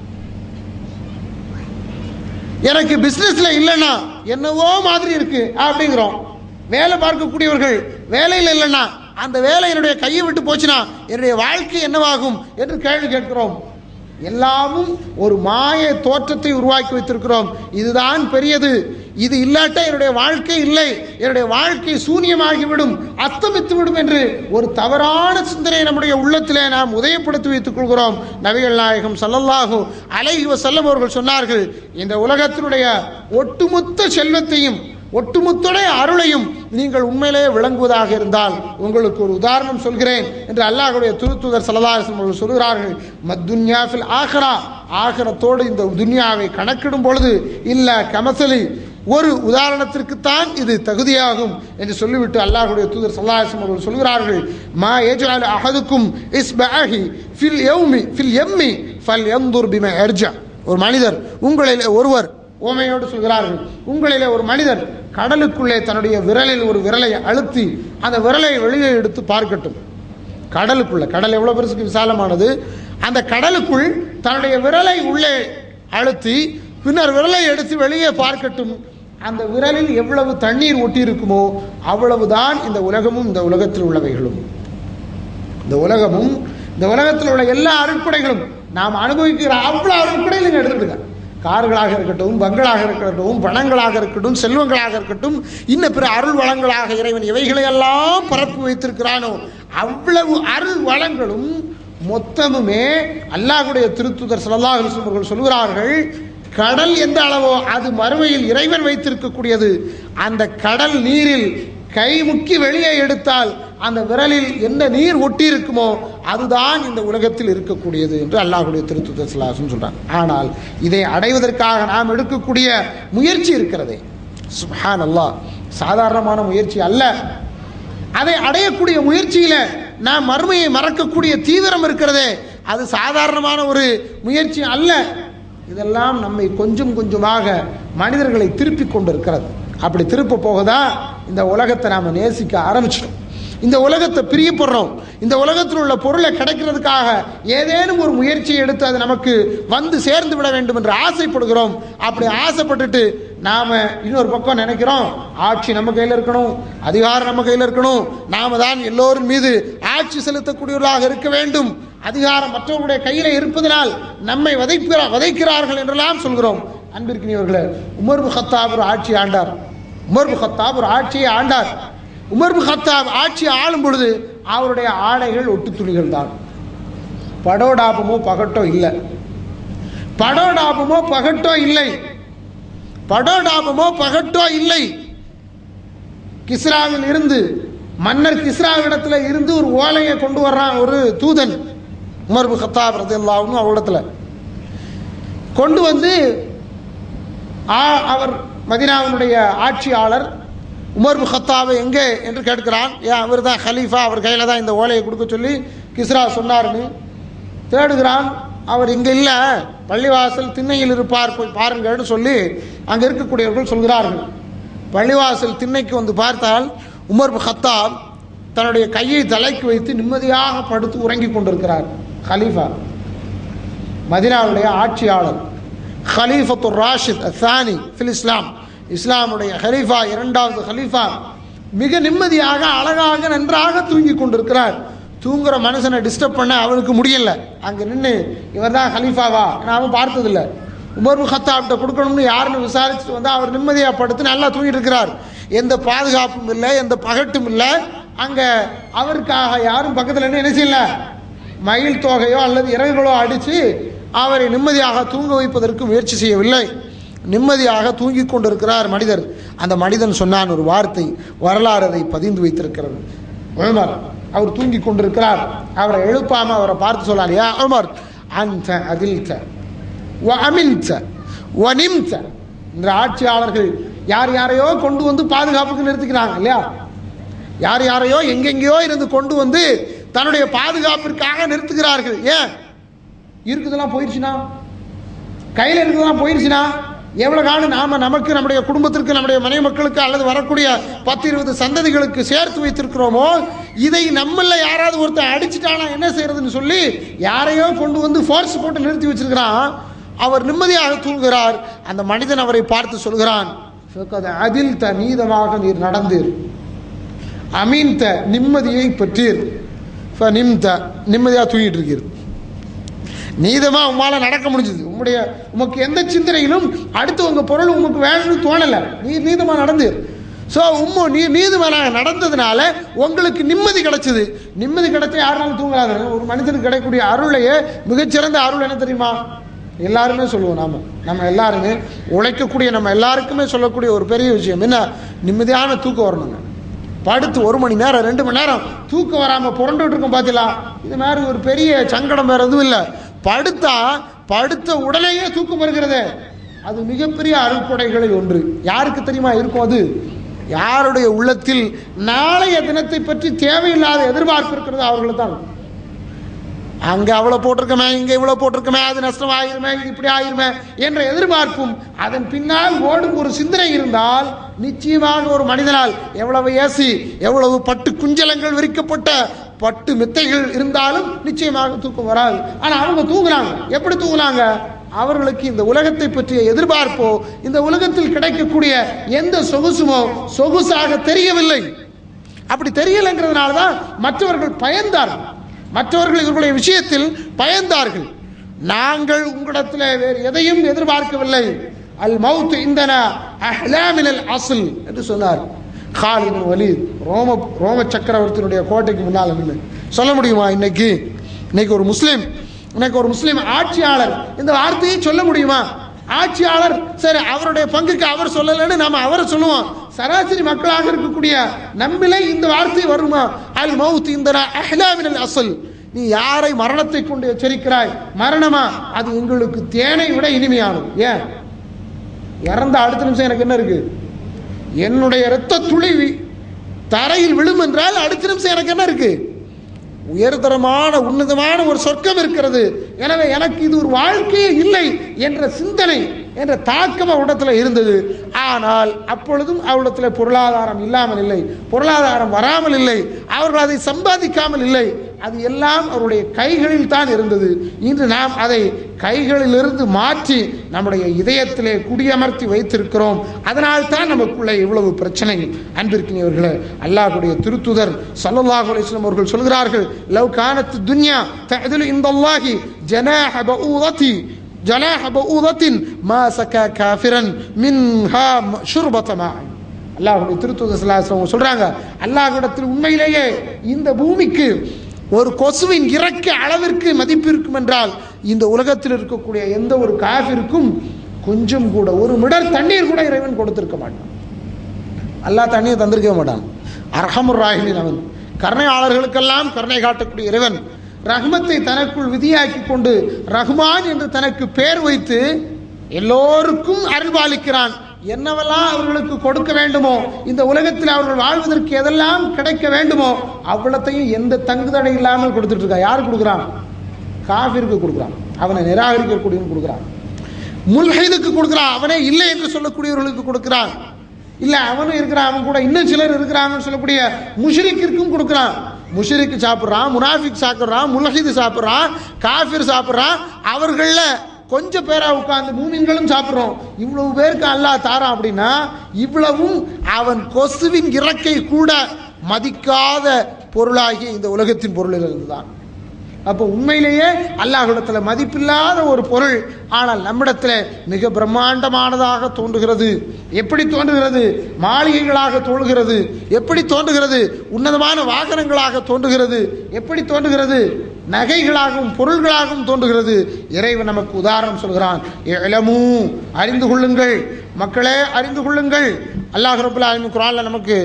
எனக்கு பிசினஸ்ல இல்லைன்னா என்னவோ மாதிரி இருக்கு அப்படிங்கிறோம். வேலை பார்க்கக்கூடியவர்கள் வேலையில் இல்லைன்னா அந்த வேலை என்னுடைய கையை விட்டு போச்சுன்னா என்னுடைய வாழ்க்கை என்னவாகும் என்று கேள்வி கேட்கிறோம். எல்லாமும் ஒரு மாய தோற்றத்தை உருவாக்கி வைத்திருக்கிறோம். இதுதான் பெரியது, இது இல்லாட்ட என்னுடைய வாழ்க்கை இல்லை, என்னுடைய வாழ்க்கை சூன்யமாகிவிடும், அஸ்தமித்து விடும் என்று ஒரு தவறான சிந்தனை நம்முடைய உள்ளத்திலே நாம் உதயப்படுத்தி வைத்துக் கொள்கிறோம். நபிகள் நாயகம் ஸல்லல்லாஹு அலைஹி வஸல்லம் அவர்கள் சொன்னார்கள், இந்த உலகத்தினுடைய ஒட்டுமொத்த செல்வத்தையும் ஒட்டுமொத்தடைய அருளையும் நீங்கள் உண்மையிலேயே விளங்குவதாக இருந்தால் உங்களுக்கு ஒரு உதாரணம் சொல்கிறேன் என்று அல்லாஹ்வுடைய திருத்தூதர் ஸல்லல்லாஹு அலைஹி வஸல்லம் சொல்கிறார்கள். மத்துன்யா ஃபில் ஆகிரா, ஆகிரத்தோடு இந்த துன்யாவை கணக்கிடும் பொழுது இல்ல கமசலி, ஒரு உதாரணத்திற்குத்தான் இது தகுதியாகும் என்று சொல்லிவிட்டு அல்லாஹ்வுடைய தூதர் ஸல்லல்லாஹு அலைஹி வஸல்லம் அவர்கள் சொல்கிறார்கள், மா யஜஅல் அஹதுக்கும் இஸ்பஹி ஃபில் யௌமி ஃபில் யம்மி ஃபல்யன்துர் பிமா யர்ஜா. ஒரு மனிதர், உங்களில் ஒருவர், ஓமையோடு சொல்கிறார்கள், உங்களிலே ஒரு மனிதர் கடலுக்குள்ளே தன்னுடைய விரலில் ஒரு விரலை அழுத்தி அந்த விரலை வெளியே எடுத்து பார்க்கட்டும். கடலுக்குள்ள, கடல் எவ்வளவு பெருசுக்கு விசாலமானது, அந்த கடலுக்குள் தன்னுடைய விரலை உள்ளே அழுத்தி பின்னர் விரலை எடுத்து வெளியே பார்க்கட்டும். அந்த விரலில் எவ்வளவு தண்ணீர் ஒட்டி இருக்குமோ அவ்வளவுதான் இந்த உலகமும் இந்த உலகத்தில் உள்ளவைகளும். இந்த உலகமும் இந்த உலகத்தில் உள்ள எல்லா அருட்கொடைகளும் நாம் அனுபவிக்கிற அவ்வளவு அருட்கொடைகள் நீங்க எடுத்துடுங்க. கார்களாக இருக்கட்டும், பங்களாக இருக்கட்டும், பணங்களாக இருக்கட்டும், செல்வங்களாக இருக்கட்டும், இன்ன பிற அருள் வளங்களாக இறைவன் இவைகளை எல்லாம் பரப்பி வைத்திருக்கிறானோ அவ்வளவு அருள் வளங்களும் மொத்தமுமே அல்லாஹ்வுடைய திருத்தூதர் ஸல்லல்லாஹு அலைஹி வஸல்லம் அவர்கள் சொல்கிறார்கள், கடல் எந்த அளவோ அது மறுமையில் இறைவன் வைத்திருக்கக்கூடியது. அந்த கடல் நீரில் கை முக்கி வெளியே எடுத்தால் அந்த விரலில் என்ன நீர் ஒட்டி இருக்குமோ அதுதான் இந்த உலகத்தில் இருக்கக்கூடியது என்று அல்லாஹ்வுடைய திருத்தூதர் ஸல்லல்லாஹு அலைஹி வஸல்லம் சொல்றாங்க. ஆனால் இதை அடைவதற்காக நாம் எடுக்கக்கூடிய முயற்சி இருக்கிறதே, சுப்ஹானல்லாஹ், சாதாரணமான முயற்சி அல்ல. அதை அடையக்கூடிய முயற்சியில நாம் மறுமையை மறக்கக்கூடிய தீவிரம் இருக்கிறதே, அது சாதாரணமான ஒரு முயற்சி அல்ல. இதெல்லாம் நம்மை கொஞ்சம் கொஞ்சமாக மனிதர்களை திருப்பி கொண்டு இருக்கிறது. அப்படி திருப்ப போகதா இந்த உலகத்தை நாம நேசிக்க ஆரம்பிச்சிட்டோம். இந்த உலகத்தை பிரியப்படுறோம். இந்த உலகத்தில் உள்ள பொருளை கிடைக்கிறதுக்காக ஏதேனும் ஒரு முயற்சியை எடுத்து அது நமக்கு வந்து சேர்ந்து விட வேண்டும் என்று ஆசைப்படுகிறோம். அப்படி ஆசைப்பட்டுட்டு நாம இன்னொரு பக்கம் நினைக்கிறோம், ஆட்சி நம்ம கையில் இருக்கணும், அதிகாரம் நம்ம கையில் இருக்கணும், நாம தான் எல்லோரும் மீது ஆட்சி செலுத்தக்கூடியவர்களாக இருக்க வேண்டும், அதிகாரம் மற்றவர்களுடைய கையில இருப்பதனால் நம்மை வதைக்கிறார் வதைக்கிறார்கள் என்றெல்லாம் சொல்கிறோம். அன்பிற்கினியவர்களே, உமர் பின் கத்தாப் ஒரு ஆட்சி ஆண்டார். உமர் பின் கத்தாப் ஒரு ஆட்சியை ஆண்டார். உமர் பின் கத்தாப் ஆட்சி ஆளும் பொழுது அவருடைய ஆடைகள் ஒட்டு துணிகள் தான். படோடாபமோ பகட்டோ இல்லை. படோடாபமோ பகட்டோ இல்லை. படோடாபமோ பகட்டோ இல்லை. கிஸ்ராவில் இருந்து, மன்னர் கிஸ்ராவிடத்தில் இருந்து ஒரு ஓலையை கொண்டு வர்றான் ஒரு தூதன். உமர் பின் கத்தாப் ரலியல்லாஹு அன்ஹு அவரிடத்துல கொண்டு வந்து அவர் மதீனாவினுடைய ஆட்சியாளர் உமர் பின் கத்தாபை எங்கே என்று கேட்கிறான். ஏன் அவர் தான் ஹலீஃபா, அவர் கையில் தான் இந்த ஓலையை கொடுக்க சொல்லி கிஸ்ரா சொன்னார்னு தேடுகிறான். அவர் இங்கே இல்லை, பள்ளிவாசல் திண்ணையில் இருப்பார், போய் பாருங்கள்னு சொல்லி அங்கே இருக்கக்கூடியவர்கள் சொல்கிறார்கள். பள்ளிவாசல் திண்ணைக்கு வந்து பார்த்தால் உமர் பின் கத்தாப் தன்னுடைய கையை தலைக்கு வைத்து நிம்மதியாக படுத்து உறங்கி கொண்டிருக்கிறார். ஹலீஃபா, மதீனாவுடைய ஆட்சியாளர், ஹலீஃபத்துர் ராஷித் அத்தானி ஃபில் இஸ்லாம், இஸ்லாமுடைய ஹலீஃபா, இரண்டாவது ஹலீஃபா, மிக நிம்மதியாக அழகாக நன்றாக தூங்கி கொண்டிருக்கிறார். தூங்குற மனுஷனை டிஸ்டர்ப் பண்ண அவனுக்கு முடியல. அங்கே நின்று இவர் தான் ஹலீஃபாவா அவன் பார்த்ததில்லை. உமர் பின் கத்தாப்கிட்ட கொடுக்கணும்னு யாருன்னு விசாரிச்சுட்டு வந்தால் அவர் நிம்மதியாக படுத்து நல்லா தூங்கிட்டு இருக்கிறார். எந்த பாதுகாப்பும் இல்லை, எந்த பகட்டும் இல்லை. அங்கே அவருக்காக யாரும் பக்கத்தில் என்ன செய்யல, மயில் தொகையோ அல்லது இறகுகளோ அடித்து அவரை நிம்மதியாக தூங்க வைப்பதற்கு முயற்சி செய்யவில்லை. நிம்மதியாக தூங்கி கொண்டிருக்கிறார் மனிதர். அந்த மனிதன் சொன்னான் ஒரு வார்த்தை, வரலாறு அதை பதிந்து வைத்திருக்கிறது. உமர் அவர் தூங்கி கொண்டிருக்கிறார். அவரை எழுப்பாம அவரை பார்த்து சொன்னார், யா உமர் அன்த அதில்த வ அமின்த வ நிம்த. இந்த ஆட்சியாளர்கள் யார் யாரையோ கொண்டு வந்து பாதுகாப்புக்கு நிறுத்திக்கிறாங்க இல்லையா, யார் யாரையோ எங்கெங்கேயோ இருந்து கொண்டு வந்து தன்னுடைய பாதுகாப்பிற்காக நிறுத்துகிறார்கள். ஏன் இருக்குதெல்லாம் போயிடுச்சுன்னா, கையில் இருக்குதெல்லாம் போயிடுச்சுன்னா எவ்வளோ காலம் நாம நமக்கு, நம்முடைய குடும்பத்திற்கு, நம்முடைய மனைவி மக்களுக்கு அல்லது வரக்கூடிய பத்து இருபது சந்ததிகளுக்கு சேர்த்து வைத்திருக்கிறோமோ, இதை நம்மள யாராவது ஒருத்தர் அடிச்சுட்டானா என்ன செய்யறதுன்னு சொல்லி யாரையோ கொண்டு வந்து ஃபோர்ஸ் போட்டு நிறுத்தி வச்சிருக்கிறான். அவர் நிம்மதியாக தூங்குகிறார். அந்த மனிதன் அவரை பார்த்து சொல்கிறான், அதில் த நீதமாக நீர் நடந்தீர், அமீன் த நிம்மதியை பெற்றீர், நிம்மதியாக தூங்கிட்டு இருக்கீர், நீதமா உமால நடக்க முடிஞ்சது, உங்களுடைய உமக்கு எந்த சிந்தனையிலும் அடுத்து உங்க பொருள் உமக்கு வேணும்னு தோணலை, நீர் நீதமா நடந்து. ஸோ உம்மு நீர் நீதமாக நடந்ததுனால உங்களுக்கு நிம்மதி கிடைச்சது. நிம்மதி கிடைச்சா யாருனாலும் தூங்காது. ஒரு மனிதனுக்கு கிடைக்கக்கூடிய அருளையே மிகச்சிறந்த அருள் என்ன தெரியுமா? எல்லாருமே சொல்லுவோம், நாம நம்ம எல்லாருமே உழைக்கக்கூடிய நம்ம எல்லாருக்குமே சொல்லக்கூடிய ஒரு பெரிய விஷயம் என்ன, நிம்மதியான தூக்கம் வரணுங்க. படுத்து ஒரு மணி நேரம் ரெண்டு மணி நேரம் தூக்கம் வராமல் புரண்டுட்டு இருக்கோம் பார்த்தீங்களா, இது மாதிரி ஒரு பெரிய சங்கடம் வேற எதுவும் இல்லை. படுத்தா படுத்த உடனேயே தூக்கம் வருகிறது, அது மிகப்பெரிய அருட்கொடைகளில் ஒன்று. யாருக்கு தெரியுமா இருக்கும் அது? யாருடைய உள்ளத்தில் நாளைய தினத்தை பற்றி தேவையில்லாத எதிர்பார்ப்பு இருக்கிறது அவர்களுக்கு தான். அங்கே அவ்வளோ போட்டிருக்கமே, இங்கே இவ்வளோ போட்டிருக்கமே, அது நஷ்டம் ஆயிருமே, இது இப்படி ஆயிருமே என்ற எதிர்பார்ப்பும் அதன் பின்னால் ஓடும் ஒரு சிந்தனை இருந்தால் நிச்சயமாக ஒரு மனிதனால் எவ்வளவு ஏசி, எவ்வளவு பட்டு குஞ்சலங்கள் விரிக்கப்பட்ட பட்டு மெத்தைகள் இருந்தாலும் நிச்சயமாக தூக்கம் வராது. ஆனால் அவங்க தூங்குறாங்க. எப்படி தூங்குனாங்க? அவர்களுக்கு இந்த உலகத்தை பற்றிய எதிர்பார்ப்போ இந்த உலகத்தில் கிடைக்கக்கூடிய எந்த சொகுசுமோ சொகுசாக தெரியவில்லை. அப்படி தெரியலைங்கிறதுனால தான் மற்றவர்கள் பயந்தார்கள், மற்றவர்கள் இவர்களுடைய விஷயத்தில் பயந்தார்கள். நாங்கள் உங்களிடத்தில் வேறு எதையும் எதிர்பார்க்கவில்லை. அல் மவுத் இந்தனா அஹ்லாமினல் அஸ்ல் என்று சொன்னார் காலித் பின் வலீத். ரோம ரோம சக்கரவர்த்தியினுடைய கோட்டைக்கு முன்னால் நின்று சொல்ல முடியுமா? இன்னைக்கு இன்னைக்கு ஒரு முஸ்லீம் இன்னைக்கு ஒரு முஸ்லீம் ஆட்சியாளர் இந்த வார்த்தையை சொல்ல முடியுமா? ஆட்சியாளர் சரி, அவருடைய பங்குக்கு அவர் சொல்லலைன்னு நாம அவரை சொல்லுவோம். சராசரி மக்களாக இருக்கக்கூடிய நம்மிலே இந்த வார்த்தை வருமா? அல் மவுத் இந்தனா அஹ்லாமினல் அஸ்ல். நீ யாரை மரணத்தை கொண்டு எச்சரிக்கிறாய்? மரணமா? அது எங்களுக்கு தேனை விட இனிமையானது. ஏன்? இறந்த அடுத்த நிமிஷம் எனக்கு என்ன இருக்கு? என்னுடைய இரத்த துளி தரையில் விழும் என்றால் அடுத்த நிமிஷம் எனக்கு என்ன இருக்கு? உயர்தரமான உன்னதமான ஒரு சொர்க்கம் இருக்கிறது. எனவே எனக்கு இது ஒரு வாழ்க்கையே இல்லை என்ற சிந்தனை என்ற தாக்கம் அவரிடத்தில் இருந்தது. ஆனால் அப்பொழுதும் அவரிடத்தில் பொருளாதாரம் இல்லாமல் இல்லை, பொருளாதாரம் வராமல் இல்லை, அவர்கள் அதை சம்பாதிக்காமல் இல்லை. அது எல்லாம் அவருடைய கைகளில் தான் இருந்தது. இன்று நாம் அதை கைகளிலிருந்து மாற்றி நம்முடைய இதயத்திலே குடியமர்த்தி வைத்திருக்கிறோம். அதனால் தான் நமக்குள்ளே இவ்வளவு பிரச்சனை. அன்பிற்கினியவர்களே, அல்லாஹ்வுடைய திருத்துதர் ஸல்லல்லாஹு அலைஹி வஸல்லம் அவர்கள் சொல்கிறார்கள், லவ் கானத் துன்யா தஅதுலு இன்தல்லாஹி ஜனாஹ பஊதத்தி ஜனாஹ பஊதத்தின் மா சகா காஃபிரன் மின்ஹா ஷுர்பத மா. அல்லாஹ்வுடைய திருத்துதர் ஸல்லல்லாஹு அலைஹி வஸல்லம் சொல்றாங்க, அல்லாஹ்விடத்தில் உண்மையிலேயே இந்த பூமிக்கு ஒரு கொசுவின் இறக்க அளவிற்கு மதிப்பு இருக்கும் என்றால் இந்த உலகத்தில் இருக்கக்கூடிய எந்த ஒரு காஃபிருக்கும் கொஞ்சம் கூட ஒரு மிடர் தண்ணீர் கூட இறைவன் கொடுத்திருக்க மாட்டான். அல்லாஹ் தண்ணீர் தந்திருக்க மாட்டான். அர்ஹமுர் ராஹிமீன் அவன், கருணையாளர்களுக்கெல்லாம் கருணை காட்டக்கூடிய இறைவன். ரஹ்மத்தை தனக்குள் விதியாக்கி கொண்டு ரஹ்மான் என்று தனக்கு பெயர் வைத்து எல்லோருக்கும் அருள்பாலிக்கிறான். என்னவெல்லாம் அவர்களுக்கு கொடுக்க வேண்டுமோ, இந்த உலகத்தில் அவர்கள் வாழ்வதற்கு எதெல்லாம் கிடைக்க வேண்டுமோ அவ்வளத்தையும் எந்த தங்குதடை இல்லாமல் கொடுத்துட்டு இருக்கா. யாரு கொடுக்குறான்? காஃபிருக்கு கொடுக்குறான், அவனை நிராகரிக்கக்கூடியவன் கொடுக்குறான். முல்ஹிதுக்கு கொடுக்குறான், அவனே இல்லை என்று சொல்லக்கூடியவர்களுக்கு கொடுக்குறான். இல்லை அவனும் இருக்கிறான், அவன் கூட இன்னும் சிலர் இருக்கிறாங்கன்னு சொல்லக்கூடிய முஷ்ரிக்கிற்கும் கொடுக்குறான். முஷ்ரிக்கு சாப்பிட்றான், முனாஃபிக் சாப்பிட்றான், முல்ஹிது சாப்பிட்றான், காஃபிர் சாப்பிட்றான். அவர்களில் கொஞ்சம் பேரா உட்கார்ந்து மூமின்களும் சாப்பிட்றோம். இவ்வளவு பேருக்கு அல்லாஹ் தாரான் அப்படின்னா இவ்வளவும் அவன் கொசுவின் இறக்கை கூட மதிக்காத பொருளாகி இந்த உலகத்தின் பொருளில் இருந்துதான். அப்போ உண்மையிலேயே அல்லாஹ்விடத்தில் மதிப்பில்லாத ஒரு பொருள், ஆனால் நம்மிடத்தில் மிக பிரம்மாண்டமானதாக தோன்றுகிறது. எப்படி தோன்றுகிறது? மாளிகைகளாக தோன்றுகிறது. எப்படி தோன்றுகிறது? உன்னதமான வாகனங்களாக தோன்றுகிறது. எப்படி தோன்றுகிறது? நகைகளாகவும் பொருள்களாகவும் தோன்றுகிறது. இறைவன் நமக்கு உதாரணம் சொல்கிறான், இலமு அறிந்து கொள்ளுங்கள், மக்களே அறிந்து கொள்ளுங்கள். அல்லாஹ் ரப்பல் ஆலமீன் குர்ஆன்ல நமக்கு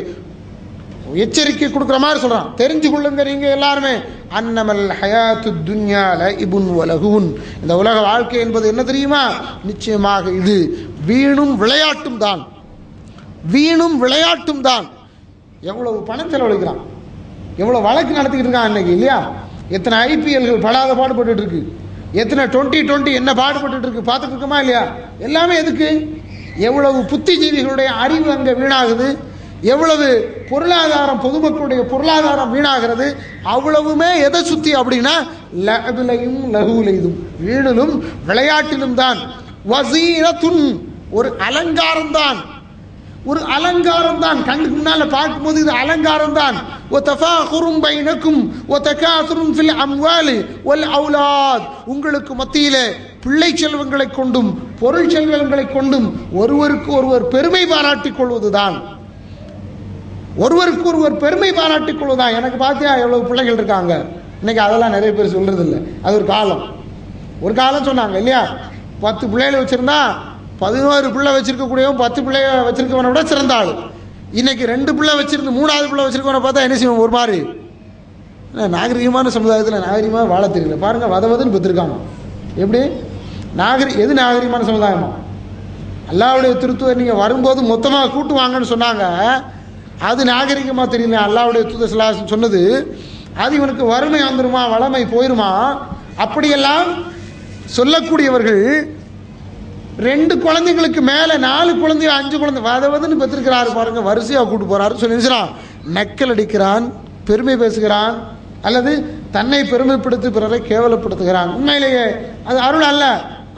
எச்சரிக்கை கொடுக்குற மாதிரி சொல்றான், தெரிஞ்சு கொள்ளுங்க நீங்க எல்லாருமே. அன்னமல் ஹயாத்து துன்யா லஇபுன் வலஹுன். இந்த உலக வாழ்க்கை என்பது என்ன தெரியுமா? நிச்சயமாக இது வீணும் விளையாட்டும் தான், வீணும் விளையாட்டும் தான். எவ்வளவு பணம் செலவழிக்கிறான், எவ்வளவு வழக்கு நடத்திக்கிட்டு இருக்கான் இன்னைக்கு இல்லையா? எத்தனை ஐபிஎல்கள் படாத பாடுபட்டு இருக்கு, எத்தனை டுவெண்ட்டி டுவெண்ட்டி என்ன பாடுபட்டு இருக்கு, பார்த்துட்டு இருக்கோமா இல்லையா? எல்லாமே எதுக்கு? எவ்வளவு புத்திஜீவிகளுடைய அறிவு அங்கே வீணாகுது, எவ்வளவு பொருளாதாரம் பொதுமக்களுடைய பொருளாதாரம் வீணாகிறது. அவ்வளவுமே எதை சுத்தி அப்படின்னா லஅபிலையும் லஹூலையும், வீணிலும் விளையாட்டிலும் தான். வஸீரத்துன், ஒரு அலங்காரம் தான், ஒரு அலங்காரம் தான். கண்ணுக்கு முன்னால பார்க்கும்போது இது அலங்காரம் தான். வதஃபாகுரும் பைனக்கும் வதகாசுரும் ஃபில் அம்வாலி வல் அவுலாத், உங்களுக்கு மத்தியிலே பிள்ளை செல்வங்களை கொண்டும் பொருள் செல்வங்களை கொண்டும் ஒருவருக்கு ஒருவர் பெருமை பாராட்டிக் கொள்வதுதான். ஒருவருக்கு ஒருவர் பெருமை பாராட்டிக் கொள்வதுதான். எனக்கு பார்த்தியா எவ்வளவு பிள்ளைகள் இருக்காங்க இன்னைக்கு, அதெல்லாம் நிறைய பேர் சொல்றது இல்லை. அது ஒரு காலம், ஒரு காலம் சொன்னாங்க இல்லையா? பத்து பிள்ளைகளை வச்சிருந்தா பதினோரு பிள்ளை வச்சிருக்கக்கூடியவன் பத்து பிள்ளைய வச்சிருக்கவனை விட சிறந்த ஆள். இன்னைக்கு ரெண்டு பிள்ளை வச்சிருந்து மூணாவது பிள்ளை வச்சிருக்கவனை பார்த்தா என்ன செய்வோம்? ஒரு மாதிரி நாகரிகமான சமுதாயத்தில் நாகரிகமாக வாழ தெரியல. பாருங்க, வதவதுன்னு பெற்றிருக்காங்க. எப்படி நாகரி எது நாகரிகமான சமுதாயமா? அல்லாஹ்வுடைய திருத்துவர் நீங்க வரும்போது மொத்தமாக கூட்டுவாங்கன்னு சொன்னாங்க, அது நாகரிகமாக தெரியல. அல்லாஹ்வுடைய தூதர் ஸல்லல்லாஹு அலைஹி வஸல்லம் சொன்னது அது இவனுக்கு வறுமை வந்துருமா, வளமை போயிருமா, அப்படியெல்லாம் சொல்லக்கூடியவர்கள் ரெண்டு குழந்தைங்களுக்கு மேலே நாலு குழந்தை அஞ்சு குழந்தை வதவதுன்னு பெற்றிருக்கிறாரு. பாருங்க, வரிசையாக கூட்டு போறாரு. சொல்லி நக்கல் அடிக்கிறான், பெருமை பேசுகிறான், அல்லது தன்னை பெருமைப்படுத்தி பிறரை கேவலப்படுத்துகிறான். உண்மையிலேயே அது அருள் அல்ல.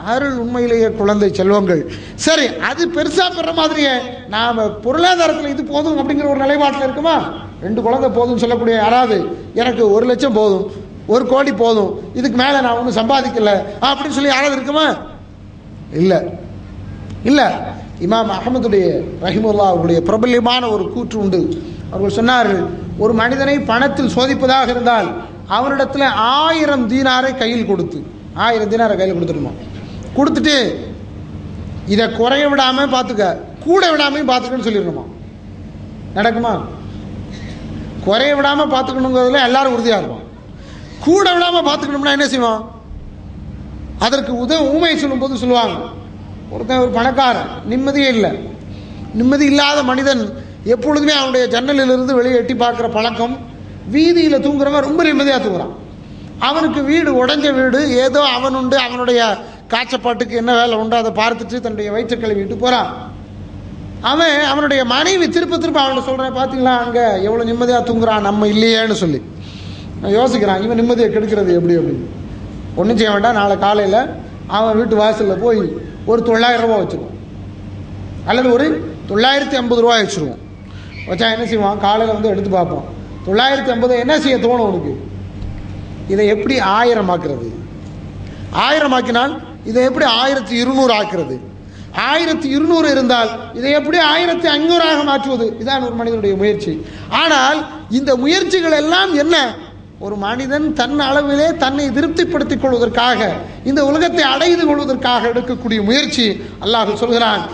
அருள் உண்மையிலேயே குழந்தை செல்வங்கள். சரி, அது பெருசா பெற மாதிரியே நாம பொருளாதாரத்தில் இது போதும் அப்படிங்கிற ஒரு நிலைப்பாட்டில் இருக்குமா? ரெண்டு குழந்தை போதும் சொல்லக்கூடிய யாராவது எனக்கு ஒரு லட்சம் போதும், ஒரு கோடி போதும், இதுக்கு மேல நான் ஒன்றும் சம்பாதிக்கல அப்படின்னு சொல்லி யாராவது இருக்குமா? இல்ல இல்ல. இமாம் அஹமதுடைய ரஹிமுல்லா அவருடைய பிரபல்யமான ஒரு கூற்று உண்டு. அவர்கள் சொன்னார்கள், ஒரு மனிதனை பணத்தில் சோதிப்பதாக இருந்தால் அவரிடத்துல ஆயிரம் தீனாரை கையில் கொடுத்து ஆயிரம் தீனாரை கையில் கொடுத்துடணும். கொடுத்துட்டு இதை குறைய விடாம பார்த்துக்க, கூட விடாமையும் பார்த்துக்கன்னு சொல்லிடணுமா? நடக்குமா? குறைய விடாம பார்த்துக்கணுங்கிறதுல எல்லாரும் உறுதியா இருப்போம். கூட விடாம பார்த்துக்கணும்னா என்ன செய்வோம்? அதற்கு உதவி ஊமை சொல்லும் போது சொல்லுவாங்க, ஒருத்தன் ஒரு பணக்காரன், நிம்மதியே இல்லை. நிம்மதி இல்லாத மனிதன் எப்பொழுதுமே அவனுடைய ஜன்னலிலிருந்து வெளியே எட்டி பார்க்குற பழக்கம். வீதியில் தூங்குறவன் ரொம்ப நிம்மதியாக தூங்குறான். அவனுக்கு வீடு உடஞ்ச வீடு, ஏதோ அவன் உண்டு, அவனுடைய காய்ச்சப்பாட்டுக்கு என்ன வேலை உண்டு அதை பார்த்துட்டு தன்னுடைய வயிற்று கழுவிட்டு போகிறான். அவன் அவனுடைய மனைவி திருப்ப திருப்ப அவன்கிட்ட சொல்கிறேன், பார்த்தீங்களா அங்கே எவ்வளோ நிம்மதியாக தூங்குறான், நம்ம இல்லையேன்னு சொல்லி யோசிக்கிறான். இவன் நிம்மதியை கெடுக்கிறது எப்படி அப்படின்னு. ஒன்றும் செய்ய வேண்டாம், நாளை காலையில் அவன் வீட்டு வாசலில் போய் ஒரு தொள்ளாயிரம் ரூபா வச்சுருவோம், அல்லது ஒரு தொள்ளாயிரத்தி ஐம்பது ரூபா வச்சுருவோம். வச்சா என்ன செய்வான்? காலையில் வந்து எடுத்து பார்ப்போம். தொள்ளாயிரத்தி ஐம்பது என்ன செய்ய தோணும் உனக்கு? இதை எப்படி ஆயிரம் ஆக்குறது? ஆயிரம் ஆக்கினால் இதை எப்படி ஆயிரத்தி இருநூறு ஆக்குறது? ஆயிரத்தி இருநூறு இருந்தால் இதை எப்படி ஆயிரத்தி ஐநூறாக மாற்றுவது? இதான் ஒரு மனிதனுடைய முயற்சி. ஆனால் இந்த முயற்சிகள் எல்லாம் என்ன? ஒரு மனிதன் தன் அளவிலே தன்னை திருப்திப்படுத்திக் கொள்வதற்காக, இந்த உலகத்தை அடைந்து கொள்வதற்காக எடுக்கக்கூடிய முயற்சி. அல்லாஹ் சொல்கிறான்,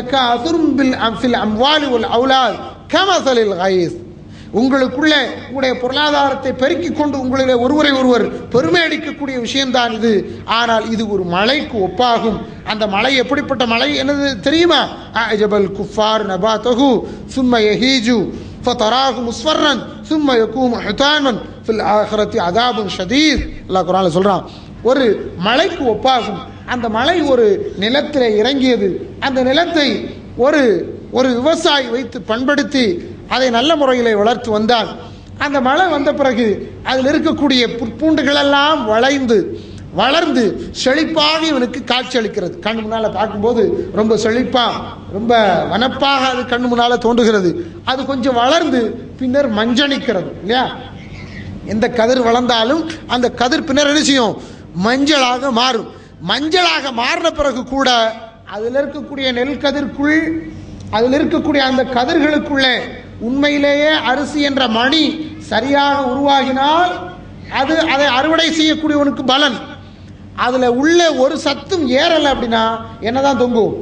உங்களுக்குள்ளே உங்களுடைய பொருளாதாரத்தை பெருக்கிக் கொண்டு உங்களிலே ஒருவரை ஒருவர் பெருமை அடிக்கக்கூடிய விஷயம்தான் இது. ஆனால் இது ஒரு மலைக்கு ஒப்பாகும். அந்த மலை எப்படிப்பட்ட மலை என்னது தெரியுமா? அஜபல் குஃபார் நபாதஹு சும்ம யஹீஜு ஃபதராஹு முஸ்ஃபர்ரன் சும்ம யகூமு ஹுதாமன் ஃபில் ஆখিরাতি அதாபுன் ஷதீத். அல்லாஹ் குர்ஆன்ல சொல்றான், ஒரு மலைக்கு ஒப்பாகும். அந்த மலை ஒரு நிலத்திலே இறங்கியது. அந்த நிலத்தை ஒரு ஒரு விவசாயி வைத்து பண்படுத்தி அதை நல்ல முறையில் வளர்த்து வந்தால், அந்த மழை வந்த பிறகு அதில் இருக்கக்கூடிய புற்பூண்டுகள் எல்லாம் வளைந்து வளர்ந்து செழிப்பாக இவனுக்கு காட்சி அளிக்கிறது. கண் முன்னால பார்க்கும்போது ரொம்ப செழிப்பா, ரொம்ப வனப்பாக அது கண் முன்னால தோன்றுகிறது. அது கொஞ்சம் வளர்ந்து பின்னர் மஞ்சளிக்கிறது இல்லையா? எந்த கதிர் வளர்ந்தாலும் அந்த கதிர் பின்னர் என்ன செய்யும்? மஞ்சளாக மாறும். மஞ்சளாக மாறின பிறகு கூட அதில் இருக்கக்கூடிய நெல் கதிர்க்குள், அதில் இருக்கக்கூடிய அந்த கதிர்களுக்குள்ளே உண்மையிலேயே அரிசி என்ற மணி சரியாக உருவாகினால் அது அதை அறுவடை செய்யக்கூடியவனுக்கு பலன். அதுல உள்ள ஒரு சத்தும் ஏறலை அப்படின்னா என்னதான் தொங்கும்?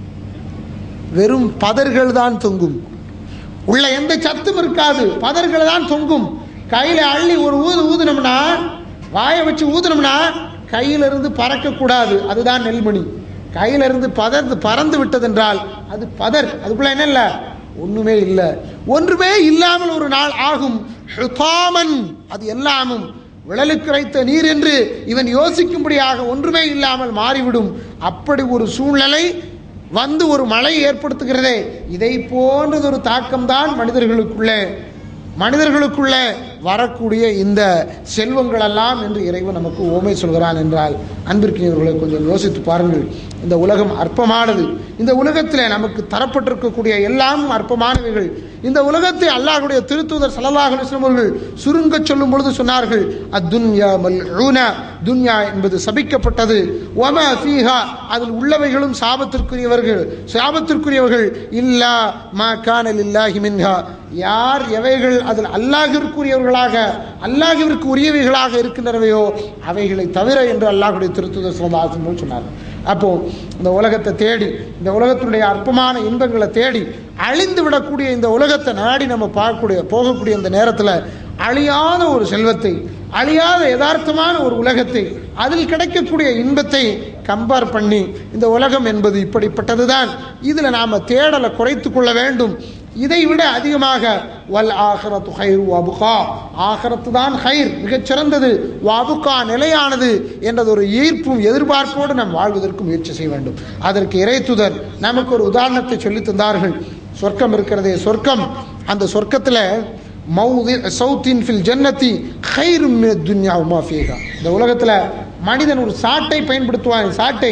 வெறும் பதர்கள் தான் தொங்கும். உள்ள எந்த சத்தும் இருக்காது, பதர்கள் தான் தொங்கும். கையில அள்ளி ஒரு ஊது ஊதுனோம்னா, வாயை வச்சு ஊதுனோம்னா கையிலிருந்து பறக்கக்கூடாது. அதுதான் நெல்மணி. கையிலிருந்து பதர்ந்து பறந்து விட்டது என்றால் அது பதர். அதுக்குள்ள என்ன இல்லை? ஒண்ணுமே இல்லை. ஒன்றுமே இல்லாமல் ஒரு நாள் ஆகும். ஹுதாமன், அது எல்லாமும் விழலுக்கு வைத்த நீர் என்று இவன் யோசிக்கும்படியாக ஒன்றுமே இல்லாமல் மாறிவிடும். அப்படி ஒரு சூழ்நிலை வந்து ஒரு மழை ஏற்படுத்துகிறதே, இதை போன்றது ஒரு தாக்கம்தான் மனிதர்களுக்குள்ளே மனிதர்களுக்குள்ளே வரக்கூடிய இந்த செல்வங்கள் எல்லாம் என்று இறைவன் நமக்கு ஓமை சொல்கிறான் என்றால், அன்பிற்கினியவர்களை கொஞ்சம் யோசித்து பாருங்கள். இந்த உலகம் அற்பமானது. இந்த உலகத்திலே நமக்கு தரப்பட்டிருக்கக்கூடிய எல்லாம் அற்பமானவைகள். இந்த உலகத்தை அல்லாஹ்வுடைய திருத்தூதர் ஸல்லல்லாஹு அலைஹி வஸல்லம் அவர்கள் சுருங்க சொல்லும் பொழுது சொன்னார்கள், அத்துன்யா மல்ஊனா, துன்யா என்பது சபிக்கப்பட்டது. வமா ஃபீஹா, அதில் உள்ளவைகளும் சாபத்திற்குரியவர்கள் சாபத்திற்குரியவர்கள். இல்லா மா கான லில்லாஹி மின்ஹா, யார் எவைகள் அதில் அல்லாஹ்விற்குரியவர்களாக அல்லாஹ்விற்கு உரியவைகளாக இருக்கின்றவையோ அவைகளை தவிர என்று அல்லாஹ்வுடைய திருத்தூதர் ஸல்லல்லாஹு அலைஹி வஸல்லம் சொன்னார்கள். அப்போ இந்த உலகத்தை தேடி, இந்த உலகத்தினுடைய அற்பமான இன்பங்களை தேடி அழிந்து விடக்கூடிய இந்த உலகத்தை நாடி நம்ம பார்க்கக்கூடிய போகக்கூடிய இந்த நேரத்தில் அழியாத ஒரு செல்வத்தை, அழியாத யதார்த்தமான ஒரு உலகத்தை, அதில் கிடைக்கக்கூடிய இன்பத்தை கம்பேர் பண்ணி இந்த உலகம் என்பது இப்படிப்பட்டதுதான், இதில் நாம் தேடலை குறைத்து கொள்ள வேண்டும். இதை விட அதிகமாக வல் ஆஹிரத்து ஹைர் வபுகா, ஆஹிரத்து தான் ஹைர், மிகச்சிறந்தது, வபுகா நிலையானது என்றது ஒரு ஈர்ப்பும் எதிர்பார்ப்போடு நாம் வாழ்வதற்கு முயற்சி செய்ய வேண்டும். அதற்கு இறைத்துதர் நமக்கு ஒரு உதாரணத்தை சொல்லி தந்தார்கள். சொர்க்கம் இருக்கிறதே, சொர்க்கம், அந்த சொர்க்கத்தில் மௌதி சௌத்தின் ஃபில் ஜன்னதி ஹைரும் மினத் துன்யா வமா ஃபீஹா, இந்த உலகத்தில் மனிதன் ஒரு சாட்டை பயன்படுத்துவான். சாட்டை